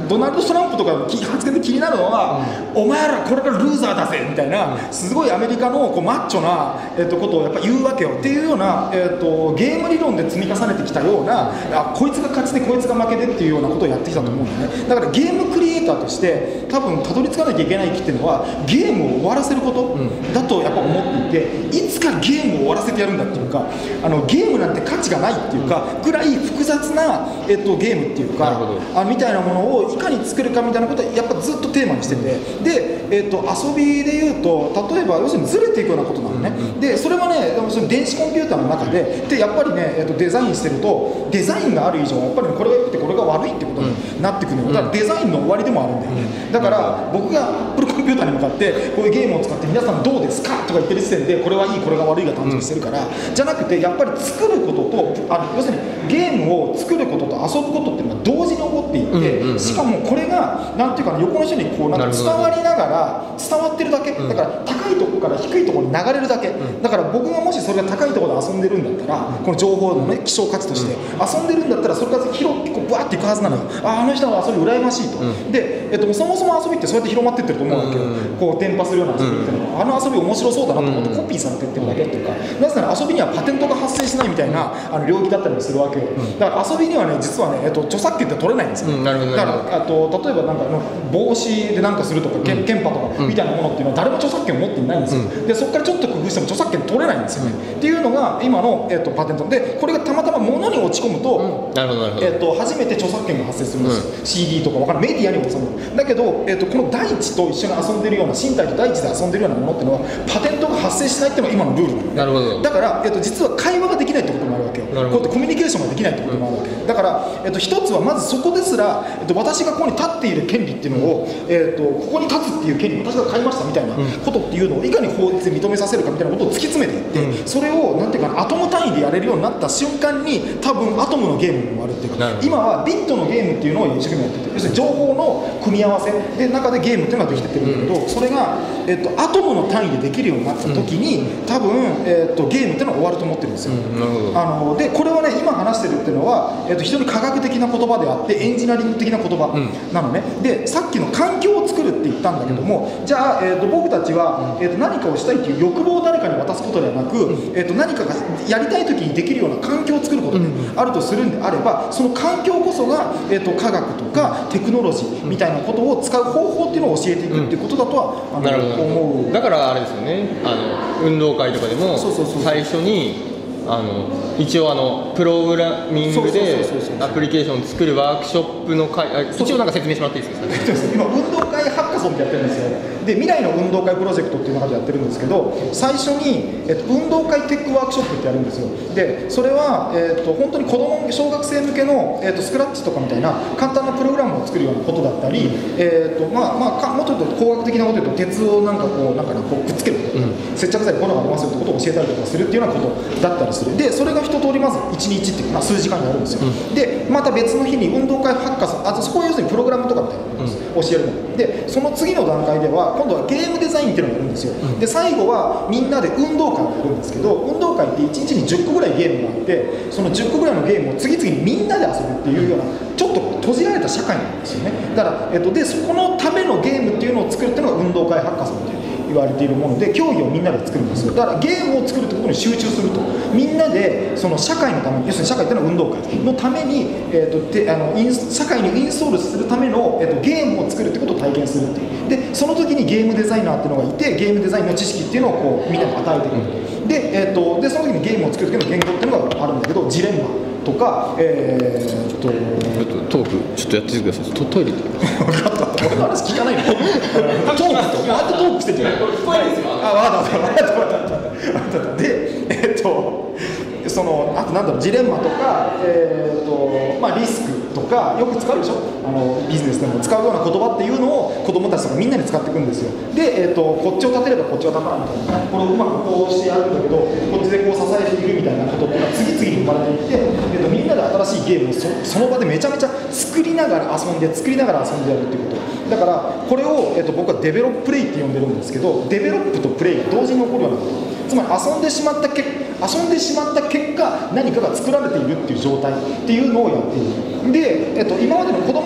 ドナルド・トランプとかの発言で気になるのは、うん、お前らこれからルーザーだぜみたいな、すごいアメリカのこうマッチョな、えー、とことをやっぱ言うわけよっていうような、えー、とゲーム理論で積み重ねてきたような、あこいつが勝ちでこいつが負けでっていうようなことをやってきたと思うんだよね。だからゲームクリエイターとして多分たどり着かなきゃいけない域っていうのはゲームを終わらせることだとやっぱ思っていて、いつかゲームを終わらせてやるんだっていうか、あのゲームなんて価値がないっていうかぐらい複雑な、えっと、ゲームっていうかあみたいなものをいかに作るかみたいなことはやっぱずっとテーマにしてて、で、えっと、遊びでいうと例えば要するにずれていくようなことなのね。でそれはねその電子コンピューターの中ででやっぱりね、えっと、デザインしてるとデザインがある以上やっぱり、ね、これが良くてこれが悪いってことになってくるのよ。だからデザインの終わりでもあるんだよね。だから僕がプロコンピューターに向かってこういうゲームを使って皆さんどうですかとか言ってる時点でこれはいいこれが悪いが誕生してるから、じゃなくてやっぱり作ることとあの要するにゲームを作ることと遊ぶことっていうのが同時に起こっていって、しかもこれがなんていうかな横の人にこうなんか伝わりながら伝わってるだけ、だから高いところから低いところに流れるだけ、だから僕がもしそれが高いところで遊んでるんだったらこの情報のね希少価値として遊んでるんだったらそれが広くこうバーっていくはずなのよ。ああの人の遊び羨ましいと、で、えっと、そもそも遊びってそうやって広まってってると思うわけよ。こう伝播するような遊びっていうのはあの遊び面白そうだなと思ってコピーされてってるだけっていうか、なぜなら遊びにはパテントが発生しないみたいなあの領域だったりもするわけよ。だから遊びにはね実はね、えっと、著作権って取れないんですよ、うん、だからあと例えばなんかの帽子で何かするとか、うん、ケンパとかみたいなものっていうのは誰も著作権を持っていないんですよ、うん、でそこからちょっと工夫しても著作権取れないんですよね、うん、っていうのが今の、えっと、パテントで、これがたまたま物に落ち込むと、うん、なるほどなるほど、えっと、初めて著作権が発生するんですよ、うん、シーディー とかわからんメディアにも収まる。だけど、えっと、この大地と一緒に遊んでるような身体と大地で遊んでるようなものっていうのはパテントが発生しないっていうのが今のルールなの、ね、なるほど。だから、えっと、実は会話ができないってこともあるわけよ。こうやってコミュニケーションができないってこともあるわけ、うん、だから、えっと、一つはまずそこですら、えっと、私がここに立っている権利っていうのを、えっと、ここに立つっていう権利を私が買いましたみたいなことっていうのをいかに法律で認めさせるかみたいなことを突き詰めていって、うん、それをなんていうかなアトム単位でやれるようになった瞬間に多分アトムのゲームもあるっていうか、今はビットのゲームっていうのを一生懸命やってて、要するに情報の組み合わせで中でゲームっていうのができてってるんだけど、うん、それが、えっと、アトムの単位でできるようになった時に、うん、多分、えっと、ゲームっていうのは終わると思ってるんですよ、うん、あのでこれはね今話してるっていうのは、えっと、非常に科学的な言葉であってエンジニアリング的な言葉なのね、うん、でさっきの環境を作るって言ったんだけども、うん、じゃあ、えっと、僕たちは、えっと、何かをしたいっていう欲望を誰かに渡すことではなく、うん、えっと、何かがやりたい時にできるような環境を作ることであるとするんであれば、その環境こそが、えっと、科学とかテクノロジーみたいなことを使う方法っていうのを教えていくっていうことだとは、うん、あの思う。 だからあれですよね、あの運動会とかでも最初にあの一応あのプログラミングでアプリケーションを作るワークショップの会、一応なんか説明してもらっていいですか。 今運動会ハッカソンってやってるんですよ。で未来の運動会プロジェクトっていうのをやってるんですけど、最初に、えっと、運動会テックワークショップってやるんですよ。でそれは、えっと、本当に子供小学生向けの、えっと、スクラッチとかみたいな簡単なプログラムを作るようなことだったり、えっとまあまあ、もっと言うと工学的なこと言うと鉄をなんかこうなんかこうくっつけるとか、うん、接着剤でこういうのがありますよってことを教えたりとかするっていうようなことだったりする。でそれが一通りまずいちにちっていうか、まあ、数時間にあるんですよ、うん、でまた別の日に運動会ハッカソン、あそこは要するにプログラムとかみたいなことです、うん、教えるので、その次の段階では今度はゲームデザインっていうのをやるんですよ、うん、で最後はみんなで運動会をやるんですけど、運動会っていちにちにじゅっこぐらいゲームがあって、そのじゅっこぐらいのゲームを次々にみんなで遊ぶっていうようなちょっと閉じられた社会なんですよね。だから、えっと、でそこのためのゲームっていうのを作るっていうのが運動会ハッカソンっていう言われているもので、競技をみんなで作るんですよ。だからゲームを作るってことに集中すると、みんなでその社会のために、要するに社会っていうのは運動会のために、えー、とてあのイン社会にインストールするための、えー、とゲームを作るってことを体験するっていう。でその時にゲームデザイナーっていうのがいて、ゲームデザインの知識っていうのをこうみんなに与えてくる。で、えー、とでその時にゲームを作る時の言語っていうのがあるんだけど、ジレンマとか、えー、っとトークちょっとやってください。トトイレで分かった、俺の話聞かないのトークとあとトークしてて、これ聞こえるんですよ。あ、分かった分かった分かった。で、えー、っとそのあとなんだろう、ジレンマとか、えー、っとまあリスクとかよく使うでしょ、あのビジネスでも使うような言葉っていうのを子供たちとかみんなに使っていくんですよ。で、えー、っとこっちを立てればこっちが立たないみたいな、これをうまくこうしてやるんだけど、こっちでこう支えていくみたいなことっていうのが次々に生まれていって、えー、っとみんなで新しいゲームを そ, その場でめちゃめちゃ作りながら遊んで作りながら遊んでやるっていうことだから、これを、えー、っと僕はデベロッププレイって呼んでるんですけど、デベロップとプレイが同時に起こるようなこと、つまり遊んでしまった結遊んでしまった結果何かが作られているっていう状態っていうのをやっている。で、えっと、今までの子供の頃っ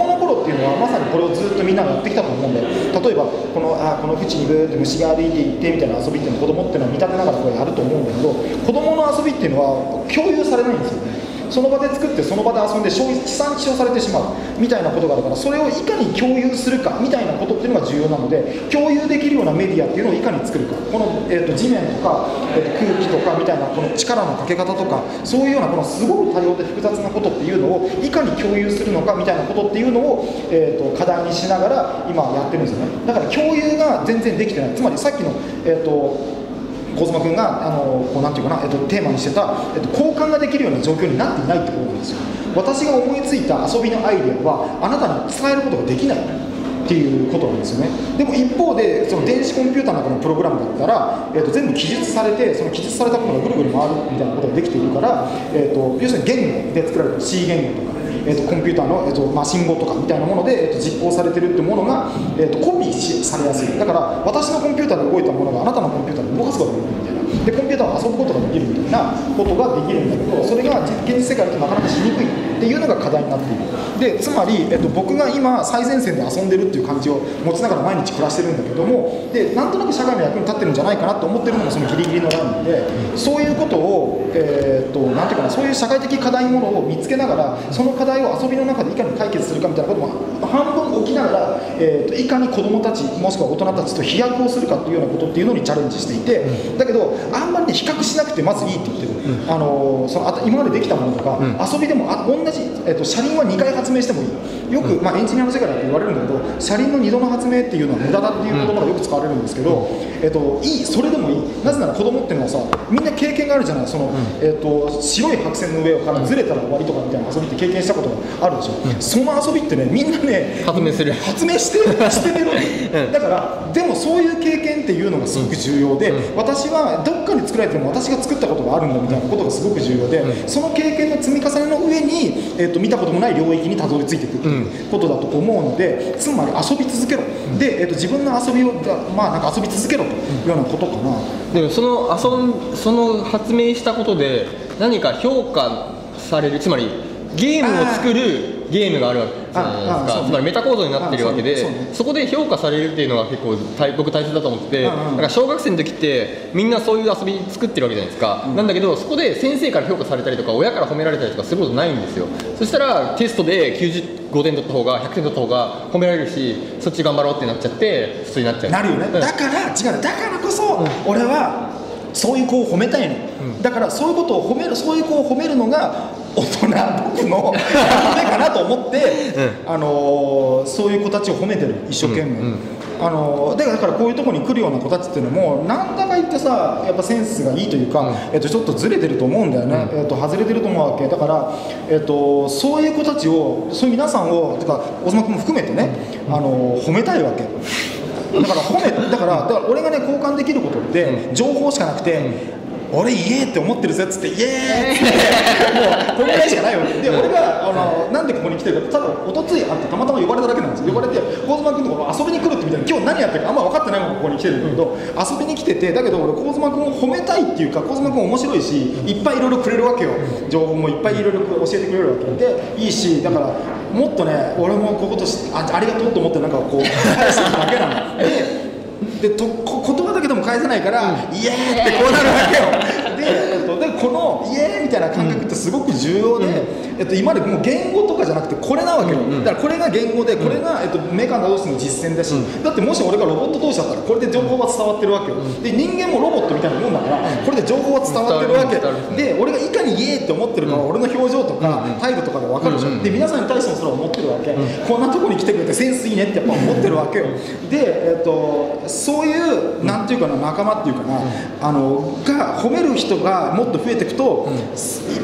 っていうのはまさにこれをずっとみんながやってきたと思うんで、例えばこのあこの縁にブーって虫が歩いていってみたいな遊びっていうの子供っていうのは見立てながらこれやると思うんだけど、子供の遊びっていうのは共有されないんですよね。その場で作ってその場で遊んで消費地産地消されてしまうみたいなことがあるから、それをいかに共有するかみたいなことっていうのが重要なので、共有できるようなメディアっていうのをいかに作るか、この、えー、と地面とか、えー、と空気とかみたいなこの力のかけ方とか、そういうようなこのすごく多様で複雑なことっていうのをいかに共有するのかみたいなことっていうのを、えー、と課題にしながら今やってるんですよね。だから共有が全然できてない。つまりさっきの、えーと小妻君があのこうなんていうかな、えっと、テーマにしてた、えっと、交換ができるような状況になっていないってことなんですよ。私が思いついた遊びのアイデアはあなたに伝えることができないっていうことなんですよね。でも一方でその電子コンピューターの中のプログラムだったら、えっと、全部記述されて、その記述されたものがぐるぐる回るみたいなことができているから、えっと、要するに言語で作られた C 言語とか、えー、とコンピューターの、えーとまあ、信号とかみたいなもので、えー、と実行されてるってものが、えー、とコピーしされやすい。だから私のコンピューターで動いたものがあなたのコンピューターで動かすことができるみたいな。でコンピューターを遊ぶことができるみたいなことができるんだけど、それが現実世界だとなかなかしにくいっていうのが課題になっている。でつまり、えー、と僕が今最前線で遊んでるっていう感じを持ちながら毎日暮らしてるんだけども、でなんとなく社会の役に立ってるんじゃないかなと思ってるのもそのギリギリのラインで、そういうことを、えー、となんていうかな、そういう社会的課題ものを見つけながら、その課題を遊びの中でいかに解決するかみたいなことも半分起きながら、えー、といかに子どもたちもしくは大人たちと飛躍をするかっていうようなことっていうのにチャレンジしていて、だけどあんまりね比較しなくてまずいいって言ってる、うん、あのそのあ今までできたものとか、うん、遊びでもあ同じ、えー、と車輪はにかい発明してもいい。よく、まあ、エンジニアの世界だって言われるんだけど、車輪のにどの発明っていうのは無駄だっていう言葉がよく使われるんですけど、えー、といいそれでもいい。なぜなら子供っていうのはさ、みんな経験があるじゃない。その、えー、と白い白線の上からずれたら終わりとかみたいな遊びって経験したことがあるでしょ、うん、その遊びってねみんなね発明する発明してしてるうん、だからでもそういう経験っていうのがすごく重要で、うん、私はどっかに作られても私が作ったことがあるんだみたいなことがすごく重要で、うん、その経験の積み重ねの上に、えー、と見たこともない領域にたどり着いていくっていうことだと思うので、つまり遊び続けろ、うん、で、えー、と自分の遊びをまあなんか遊び続けろというようなことかな。 でもその遊んその発明したことで何か評価される、つまりゲームを作るゲームがあるわけじゃないですか。つまりメタ構造になってるわけで、 そ, う、ね、そこで評価されるっていうのが結構僕大切だと思ってて、だから小学生の時ってみんなそういう遊び作ってるわけじゃないですか、うん、なんだけどそこで先生から評価されたりとか親から褒められたりとかすることないんですよ。そしたらテストできゅうじゅうごてん取った方がひゃくてん取った方が褒められるし、そっち頑張ろうってなっちゃって普通になっちゃう。 なるよね、うん、だから違う、だからこそ、うん、俺はそういう子を褒めたいの、うん、だからそういうことを褒める、そういう子を褒めるのが大人僕の夢かなと思って、うん、あのー、そういう子たちを褒めてる、一生懸命、うんうん、あのー、だからこういうところに来るような子たちっていうのもなんだか言ってさ、やっぱセンスがいいというか、うん、えっと、ちょっとずれてると思うんだよね、うん、えっと、外れてると思うわけだから、えっと、そういう子たちを、そういう皆さんを、てか大妻君も含めてね、うん、あのー、褒めたいわけだから褒めだからだから俺がね交換できることって情報しかなくて、うん、俺イエーって思ってるぜっつってイエーってもうこれぐらいしかないわけで、俺があのなんでここに来てるか、ただおとついあってたまたま呼ばれただけなんですよ。呼ばれて幸妻君のところ遊びに来るってみたいな、今日何やってるかあんま分かってないままここに来てるんだけど、うん、遊びに来てて、だけど俺幸妻君を褒めたいっていうか、幸妻君面白いしいっぱいいろいろくれるわけよ、情報もいっぱいいろいろ教えてくれるわけでいいし、だからもっとね俺もこことし あ, ありがとうと思ってなんかこう返してるだけなのででとこ言葉だけでも返せないから、うん、イエーってこうなるわけよで, えっと、でこのイエーみたいな感覚ってすごく重要で、うん、えっと、今までもう言語とかじゃなくてこれなわけよ、うん、だからこれが言語でこれが、えっと、メカ同士の実践だし、うん、だってもし俺がロボット同士だったらこれで情報は伝わってるわけよ、うん、で人間もロボットみたいなもんだから、うん、これで情報は伝わってるわけ、うん、で俺がいかにイエーって思ってるかは俺の表情とか、うん、態度とかで分かるでしょ、うん、で皆さんに対してもそれを思ってるわけ、うん、こんなとこに来てくれてセンスいいねってやっぱ思ってるわけよで、えっと、そういうなんていうかな、仲間っていうかな、うん、あのが褒める人がもっと増えていくと、うん、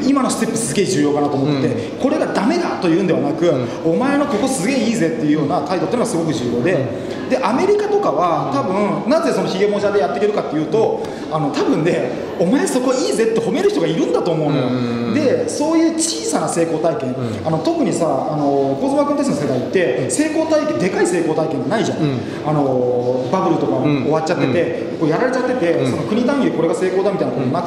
今のステップすげえ重要かなと思ってて、うん、これがダメだというんではなく、うん、お前のここすげえいいぜっていうような態度っていうのはすごく重要で、うん、でアメリカとかは多分なぜそのヒゲモジャでやっていけるかっていうと、あの多分ねお前そこいいぜって褒める人がいるんだと思うのよ、うん、でそういう小さな成功体験、うん、あの特にさあの小妻君たちの世代って成功体験でかい成功体験がないじゃん、うん、あのバブルとか終わっちゃってて、うん、こうやられちゃってて、うん、その国単位でこれが成功だみたいなことなく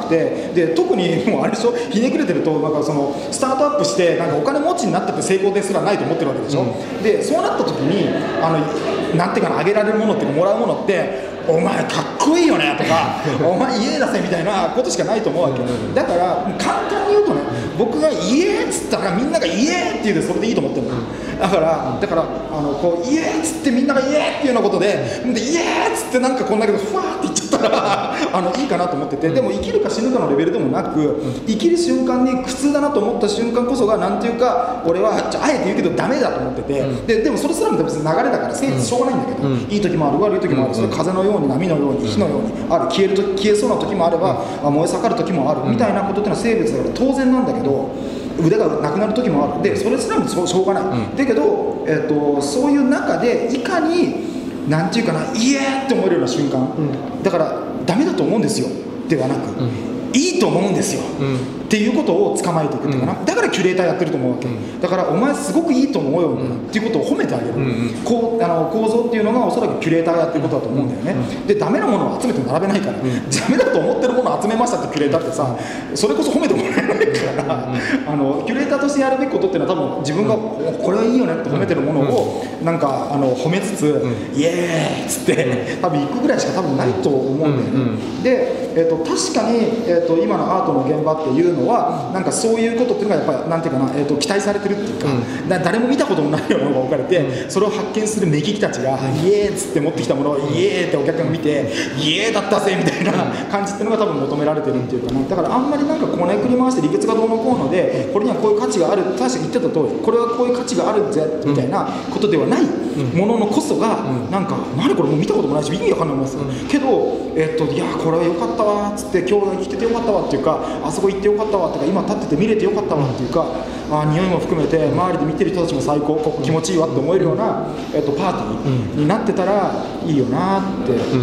くて、で特にもうあれでしょ、ひねくれてるとなんかそのスタートアップしてなんかお金持ちになってて成功ですらないと思ってるわけでしょ、うん、でそうなった時にあのなんていうかな、あげられるものっていうかもらうものってお前かっこいいよねとかお前家出せみたいなことしかないと思うわけ。だから簡単に言うとね、僕が家っつったらみんなが家って言うでそれでいいと思ってるの。だからだからあのこう家っつってみんなが家っていうようなことでで家っつってなんかこんだけどふわーって言っちゃったらあのいいかなと思ってて、でも生きるか死ぬかのレベルでもなく、生きる瞬間に苦痛だなと思った瞬間こそがなんていうか俺はあえて言うけどダメだと思ってて、ででもそれすらも別に流れだから成立しょうがないんだけど、いい時もある悪い時もある、それ風のように波のように火のようにある、消えると消えそうな時もあれば、うん、燃え盛る時もある、うん、みたいなことっていうのは生物だから当然なんだけど、腕がなくなる時もある、でそれすらもしょうがない、うん、だけど、えー、とそういう中でいかになんていうかな、イエーって思えるような瞬間、うん、だからダメだと思うんですよではなく、うん、いいと思うんですよ、うん、っていうことを捕まえていくっていうかな、うん、だからキュレーターやってると思うわけ、うん、だからお前すごくいいと思うよ、うん、っていうことを褒めてあげる、うん、こうあの構造っていうのがおそらくキュレーターやってることだと思うんだよね、うん、でダメなものを集めて並べないから、うん、ダメだと思ってるものを集めましたってキュレーターってさ、それこそ褒めてもらえないから、うん、あのキュレーターとしてやるべきことっていうのは多分自分が、うん、これはいいよねって褒めてるものを、うん、なんかあの褒めつつ、うん、イエーイっつって多分行くぐらいしか多分ないと思うんだよね、うんうん、で、えー、と確かに、えー、と今のアートの現場っていうのはなんかそういうことっていうのがやっぱりなんていうかな、えー、と期待されてるっていうか、うん、だ誰も見たこともないようなものが置かれて、うん、それを発見する目利きたちが、うん、イエーイっつって持ってきたものをイエーイってお客が見て、うん、イエーイだったぜみたいな感じっていうのが多分求められてるっていうかな、だからあんまりなんかこねくり回して理屈がどうのこうのでこれにはこういう価値がある、確かに言ってた通りこれはこういう価値があるぜみたいなことではないもののこそが、うん、なんか何これもう見たこともないし意味わかんないんです、うん、けど、えっと、いやこれは良かったわっつって今日生きててよかったわっていうか、あそこ行ってよかったわとか今立ってて見れてよかったわっていうか、あ匂いも含めて周りで見てる人たちも最高、ここ気持ちいいわって思えるような、えっと、パーティーになってたらいいよなって、うん、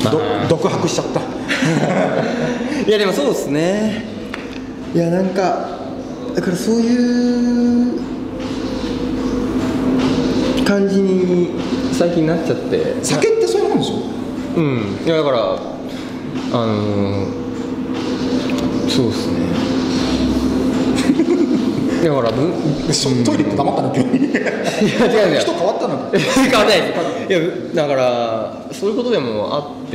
ど独白しちゃったいやでもそうですね、いやなんかだからそういう感じに最近なっちゃって、 酒ってそういうもんでしょ。 うん、いやだからあのー、そうですねだからぶトイレって黙ったの急にいや違う違う人変わったの変わってないいやだからそういうことでもあって、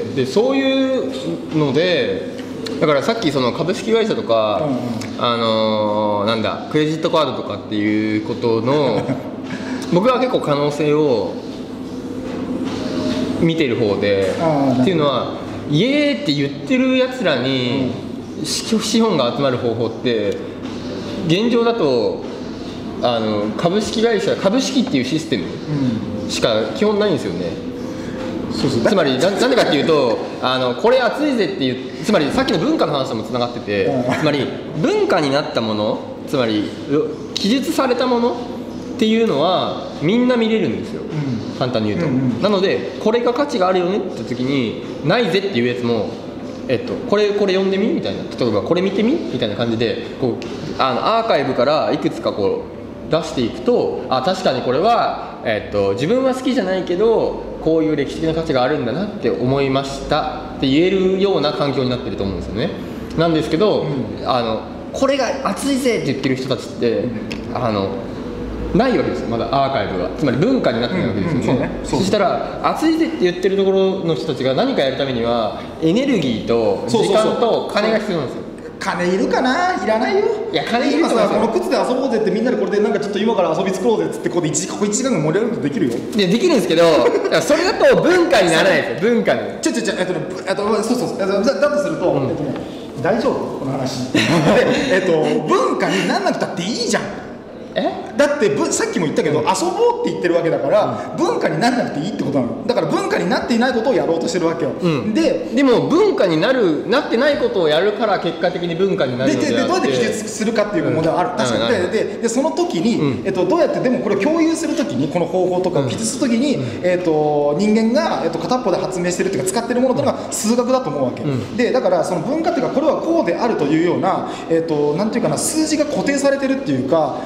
でそういうのでだからさっきその株式会社とか、うんうん、あのー、なんだクレジットカードとかっていうことの僕は結構可能性を見てる方で、っていうのはイエーって言ってるやつらに、うん、資本が集まる方法って現状だとあの株式会社株式っていうシステムしか基本ないんですよね、うん、そうそうつまりななんでかっていうとあのこれ熱いぜっていう、つまりさっきの文化の話ともつながってて、うん、つまり文化になったもの、つまり記述されたものっていうのはみんな見れるんですよ、うん、簡単に言うと、うんうん、なのでこれが価値があるよねって時にないぜっていうやつも、えっと、これこれ読んでみみたいな、例えばこれ見てみみたいな感じでこうあのアーカイブからいくつかこう出していくと、あ確かにこれは、えっと、自分は好きじゃないけどこういう歴史的な価値があるんだなって思いましたって言えるような環境になってると思うんですよね。なんですけど、うん、あのこれが熱いぜって言ってる人たちって、うん、あのないわけですよ、まだアーカイブが、つまり文化になってないわけですよね、うんうん そ, うね そ, そしたら熱いぜって言ってるところの人たちが何かやるためにはエネルギーと時間と金が必要なんですよ。 金いるかな、いらないよ。 いや金いると思いますよ。 この靴で遊ぼうぜってみんなでこれでなんかちょっと今から遊び作ろうぜっつってここでいちここいちじかんが盛り上がることできるよ。 いやできるんですけどそれだと文化にならないですよ文化に。 ちょちょちょえっとねえっとそうそうそうだだとすると、うん、えっとね大丈夫この話でえっと文化になんなくたっていいじゃん。えだってさっきも言ったけど、うん、遊ぼうって言ってるわけだから、うん、文化にならなくていいってことなの。だから文化になっていないことをやろうとしてるわけよ、うん、ででも文化になるなってないことをやるから結果的に文化になるのであって、 ででどうやって記述するかっていう問題はある、うん、確かに、うん、で, で, でその時に、うんえっと、どうやってでもこれを共有する時にこの方法とかを記述する時に、うんえっと、人間が、えっと、片っぽで発明してるっていうか使ってるものというのが数学だと思うわけ、うん、でだからその文化っていうかこれはこうであるというような、えっと、なんていうかな数字が固定されてるっていうかあの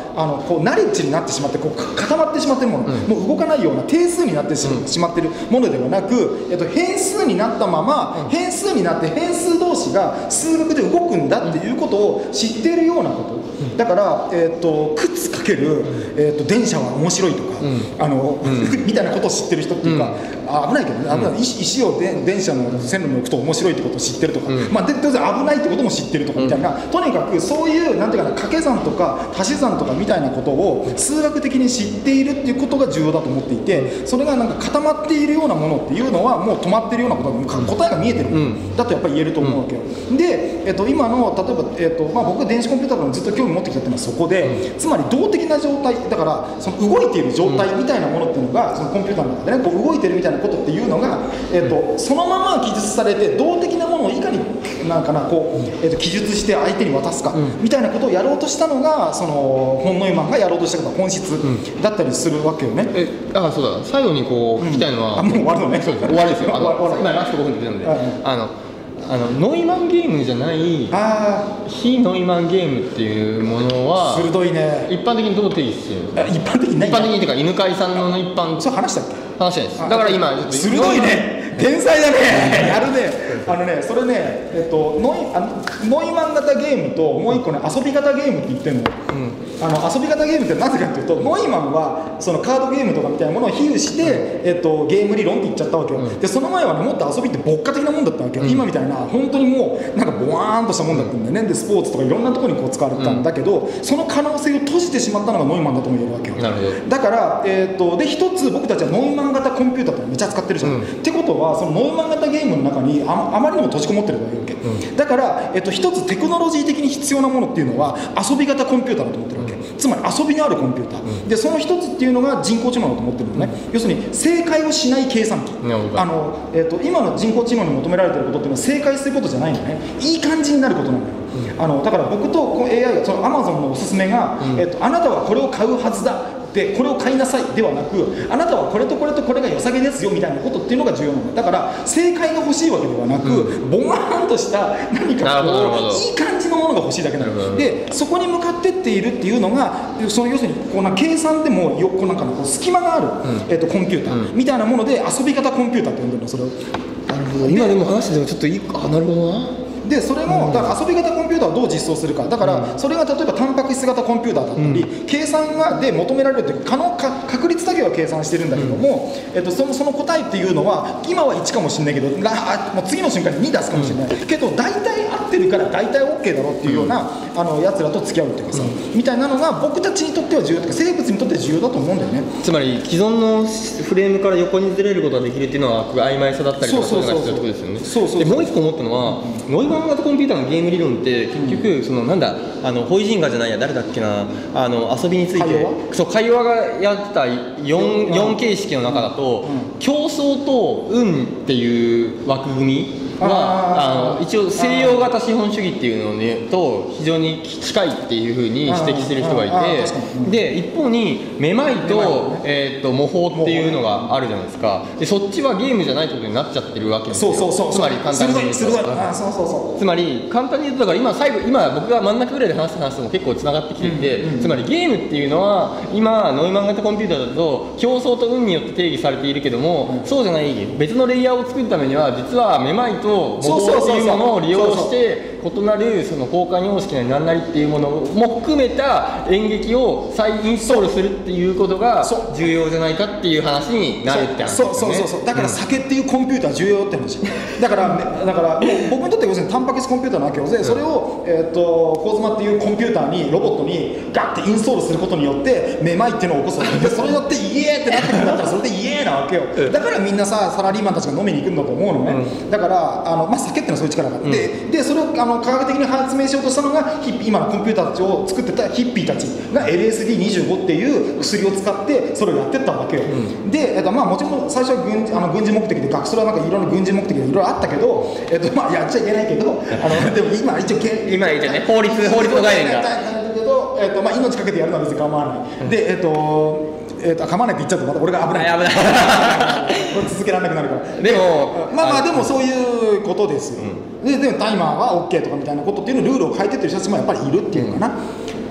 こうナレッジになってしまってこうか固まってしまってるもの、 うん、 もう動かないような定数になってし,、 うん、 しまってるものではなく、えっと、変数になったまま、うん、変数になって変数同士が数学で動くんだっていうことを知っているようなこと、うん、だから、えっと、靴かける、えっと、電車は面白いとか、うん、あのうん、みたいなことを知ってる人っていうか、うん、あ危ないけどね、危ない、うん、石, 石をで電車の線路に置くと面白いってことを知ってるとか、うん、まあ、で当然危ないってことも知ってるとかみたいな、うん、とにかくそういうなんていうかな掛け算とか足し算とかみたいなことを数学的に知っているっていうことが重要だと思っていて、それがなんか固まっているようなものっていうのはもう止まっているようなことだ、うん、答えが見えてるもの、うん、だとやっぱり言えると思うわけよ、うん、で、えっと、今の例えば、えっとまあ、僕が電子コンピューターにずっと興味持ってきたっていうのはそこで、うん、つまり動的な状態だからその動いている状態みたいなものっていうのがそのコンピューターの中でねこう動いてるみたいなことっていうのが、えっと、そのまま記述されて動的なものをいかになんかなこう、えっと、記述して相手に渡すか、うん、みたいなことをやろうとしたのがそのフォン・ノイマンがやろうとしたことが本質だったりするわけよね、うん、 えあそうだ最後にこう聞きたいのは、 うん、あもう終わるのねそうです終わりですよあの今ラストごふんで出たので、うん、あのあのノイマンゲームじゃない非ノイマンゲームっていうものは鋭いね一般的にどう定義してるんですか？ 一般的に何一般的にっていうか犬飼さんの一般そう話したっけ話したいですだから今ちょっと鋭いね天才だねやるねあのねそれねえっとノイあノイマン型ゲームともう一個ね遊び型ゲームって言ってるの、うん、あの遊び型ゲームってなぜかっていうとノイマンはそのカードゲームとかみたいなものを比喩して、うんえっと、ゲーム理論って言っちゃったわけよ、うん、でその前はねもっと遊びって牧歌的なもんだったわけよ、うん、今みたいな本当にもうなんかボワーンとしたもんだったんだよねでスポーツとかいろんなところにこう使われてたんだけど、うん、その可能性を閉じてしまったのがノイマンだとも言えるわけよなるほどだから、えー、とで一つ僕たちはノイマン型コンピューターってめっちゃ使ってるじゃん、うん、ってことはそのノイマン型ゲームの中に あ, あまりにも閉じこもってるわけ、うん、だから、えー、と一つテクノロジー的に必要なものっていうのは遊び型コンピューターだと思ってるわけ、うん、つまり遊びのあるコンピューター、うん、でその一つっていうのが人工知能だと思ってるのね、うん、要するに正解をしない計算機、うん、あの、えー、と今の人工知能に求められてることっていうのは正解することじゃないのねいい感じになることなのよ、うん、あのだから僕とこの エーアイ がその Amazon のおすすめが、うんえー、とあなたはこれを買うはずだでこれを買いなさいではなくあなたはこれとこれとこれが良さげですよみたいなことっていうのが重要なのだから正解が欲しいわけではなく、うん、ボワーンとした何かこういい感じのものが欲しいだけなのでそこに向かってっているっていうのがその要するにこうな計算でもよこうなんかこう隙間がある、うんえー、とコンピューターみたいなもので遊び型コンピューターって呼んでるのそれをなるほど今でも話しててもちょっといいあなるほどなでそれもだから遊び型コンピューターをどう実装するかだからそれが例えばタンパク質型コンピューターだったり、うん、計算がで求められるという可能か確率だけは計算してるんだけども、うんえっと、その、その答えっていうのは今はいちかもしれないけどあもう次の瞬間にに出すかもしれない、うん、けど大体合ってるから大体 OK だろうっていうような、うん、あのやつらと付き合うっていうかさ、うん、みたいなのが僕たちにとっては重要というか生物にとっては重要だと思うんだよねつまり既存のフレームから横にずれることができるっていうのは曖昧さだったりとかそういうのが必要ってことですよねそうそうそうでもう一個思ったのは、うん、ノイマン型コンピューターのゲーム理論って結局、うん、そのなんだあのホイジンガーじゃないや誰だっけなあの遊びについてそう会話がやってた 4, 4形式の中だと、うん、競争と運っていう枠組みはあの一応西洋型資本主義っていうの、ね、と非常に近いっていうふうに指摘してる人がいてで一方にめまいと、えー、と模倣っていうのがあるじゃないですかでそっちはゲームじゃないってことになっちゃってるわけですよそうそうそうつまり簡単に言うとつまり簡単に言うとだから今最後今僕が真ん中ぐらいで話した話とも結構つながってきていて、うんうん、つまりゲームっていうのは今ノイマン型コンピューターだと競争と運によって定義されているけども、うん、そうじゃない別のレイヤーを作るためには実はめまいと模倣っていうものを利用して異なるその交換様式なり何なりっていうものも含めた演劇を再インストールするっていうことが重要じゃないかっていう話になるって話ですよね。 そうそうそうそうだから酒っていうコンピューター重要って話だからだからもう僕にとって要するにタンパク質コンピューターなわけよでそれを、えー、とコーズマっていうコンピューターにロボットにガッてインストールすることによってめまいっていうのを起こすわけでそれによってイエーってなってくるんだったらそれでイエーなわけよだからみんなさサラリーマンたちが飲みに行くんだと思うのね、うん、だからあの、まあ、酒っていうのはそういう力があって、うん、でそれをあの科学的に発明しようとしたのがヒッピー今のコンピューターたちを作ってたヒッピーたちが エルエスディーにじゅうご っていう薬を使ってそれをやってったわけよ、うん、で、えっとまあ、もちろん最初は軍 事, あの軍事目的で学それはなんかいろんな軍事目的でいろいろあったけど、えっとまあ、やっちゃいけないけどあのでも今一応今一応ね法律法律の概念がけど、えっとまあ、命かけてやるのは別に構わない、うん、でえっとえー、と噛まないって言っちゃうとまた俺が危ない危ない続けられなくなるからでもまあまあでもそういうことですよ、うん、で, でもタイマーは OK とかみたいなことっていうのルールを変えてってる人たちもやっぱりいるっていうのかな、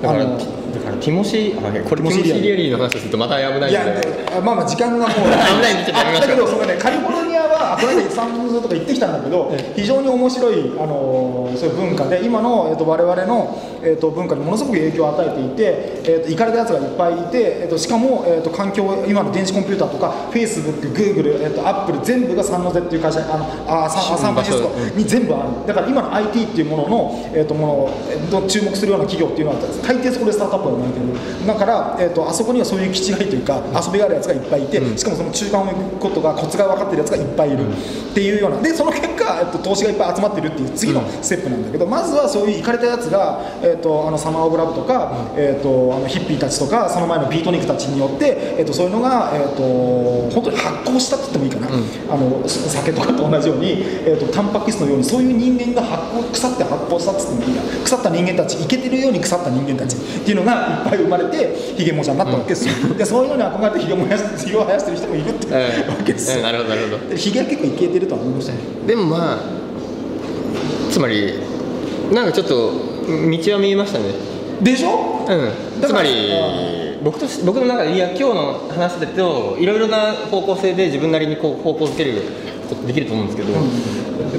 だからあのだからティモシーあこれティモシー・リアリーの話をするとまた危ないのでいやまあまあ時間がもう危ないんでちょっとやめましょうだけどそのねカリフォルニアはこの間サンフランシスコとか行ってきたんだけど非常に面白いあのそういう文化で今の、えっと、我々の、えっと、文化にものすごく影響を与えていて、えっと、行かれたやつがいっぱいいて、えっと、しかも、えっと、環境今の電子コンピューターとか Facebook、Google、えっと、Apple 全部がサンノゼっていう会社あのあサンサンフランシスコに全部あるだから今の アイティー っていうものの、えっと、ものを注目するような企業っていうのは大抵そこでスタートアップが生まれてるだから、えっと、あそこにはそういう気違いというか遊びがあるやつがいっぱいいて、うん、しかもその中間を行くことがコツが分かってるやつがいっぱいいる、うん、っていうようなでその結果、えっと、投資がいっぱい集まってるっていう次のステップなんだけど、うん、まずはそういう行かれたやつが、えっと、あのサマー・オブ・ラブとか、うん、えっと、あのヒッピーたちとかその前のビートニックたちによって、えっと、そういうのが、えっと、本当に発酵したって言ってもいいかな、うん、あの酒とかと同じように、えっと、タンパク質のようにそういう人間が発酵腐って発酵したって言ってもいいか腐った人間たちイケてるように腐った人間たちっていうのがいっぱい生まれてヒゲモジャになったわけですよ、うん、でそういうのに憧れてヒゲもやしヒゲを生やしてる人もいるっていう、えー、わけですよ、 えー、なるほどなるほどヒゲは結構イケてるとは思いましたねでもまあつまりなんかちょっと道は見えましたねでしょ、 うん、つまり僕と僕の中でいや今日の話だといろいろな方向性で自分なりにこう方向づけることできると思うんですけど、うん、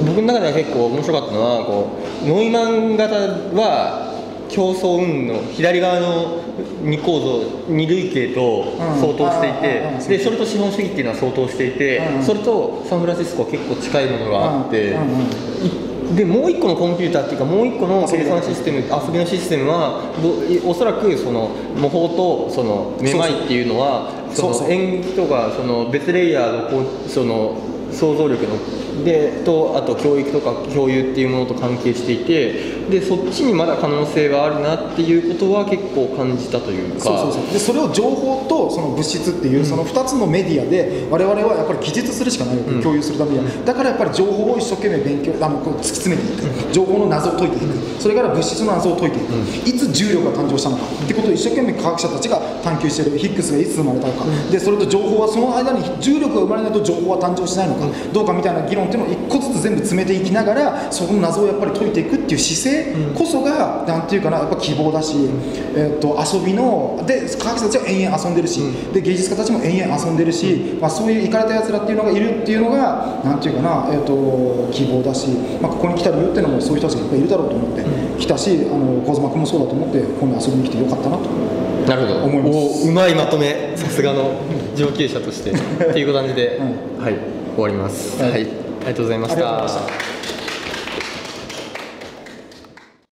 僕の中では結構面白かったのはこうノイマン型は競争運の左側の二構造二類型と相当していて、うん、でそれと資本主義っていうのは相当していて、うん、それとサンフランシスコは結構近いものがあって、うん、でもう一個のコンピューターっていうかもう一個の計算システム遊びのシステムはおそらくその模倣とそのめまいっていうのはその演技とかその別レイヤーのこうその想像力のでとあと教育とか共有っていうものと関係していてでそっちにまだ可能性があるなっていうことは結構感じたというかそうそうそうでそれを情報とその物質っていう、うん、そのふたつのメディアで我々はやっぱり記述するしかないわけ、うん、共有するためには、うん、だからやっぱり情報を一生懸命勉強あのこう突き詰めていく、うん、情報の謎を解いていく、うん、それから物質の謎を解いていく、うん、いつ重力が誕生したのかってことを一生懸命科学者たちが探求しているヒッグスがいつ生まれたのか、うん、でそれと情報はその間に重力が生まれないと情報は誕生しないのか、うん、どうかみたいな議論っていうのを一個ずつ全部詰めていきながらその謎をやっぱり解いていくっていう姿勢こそが、うん、なんていうかなやっぱ希望だし、えー、と遊びので科学者たちは延々遊んでるし、うん、で芸術家たちも延々遊んでるし、うんまあ、そういうイカれたやつらっていうのがいるっていうのがなんていうかな、えー、と希望だし、まあ、ここに来た理由っていうのもそういう人たちがいっぱいいるだろうと思って来たし、うん、あの小妻君もそうだと思ってここに遊びに来てよかったなとなるほど思います。おうまいまとめさすがの上級者としてっていう感じで、うん、はい終わります、はい、ありがとうございました。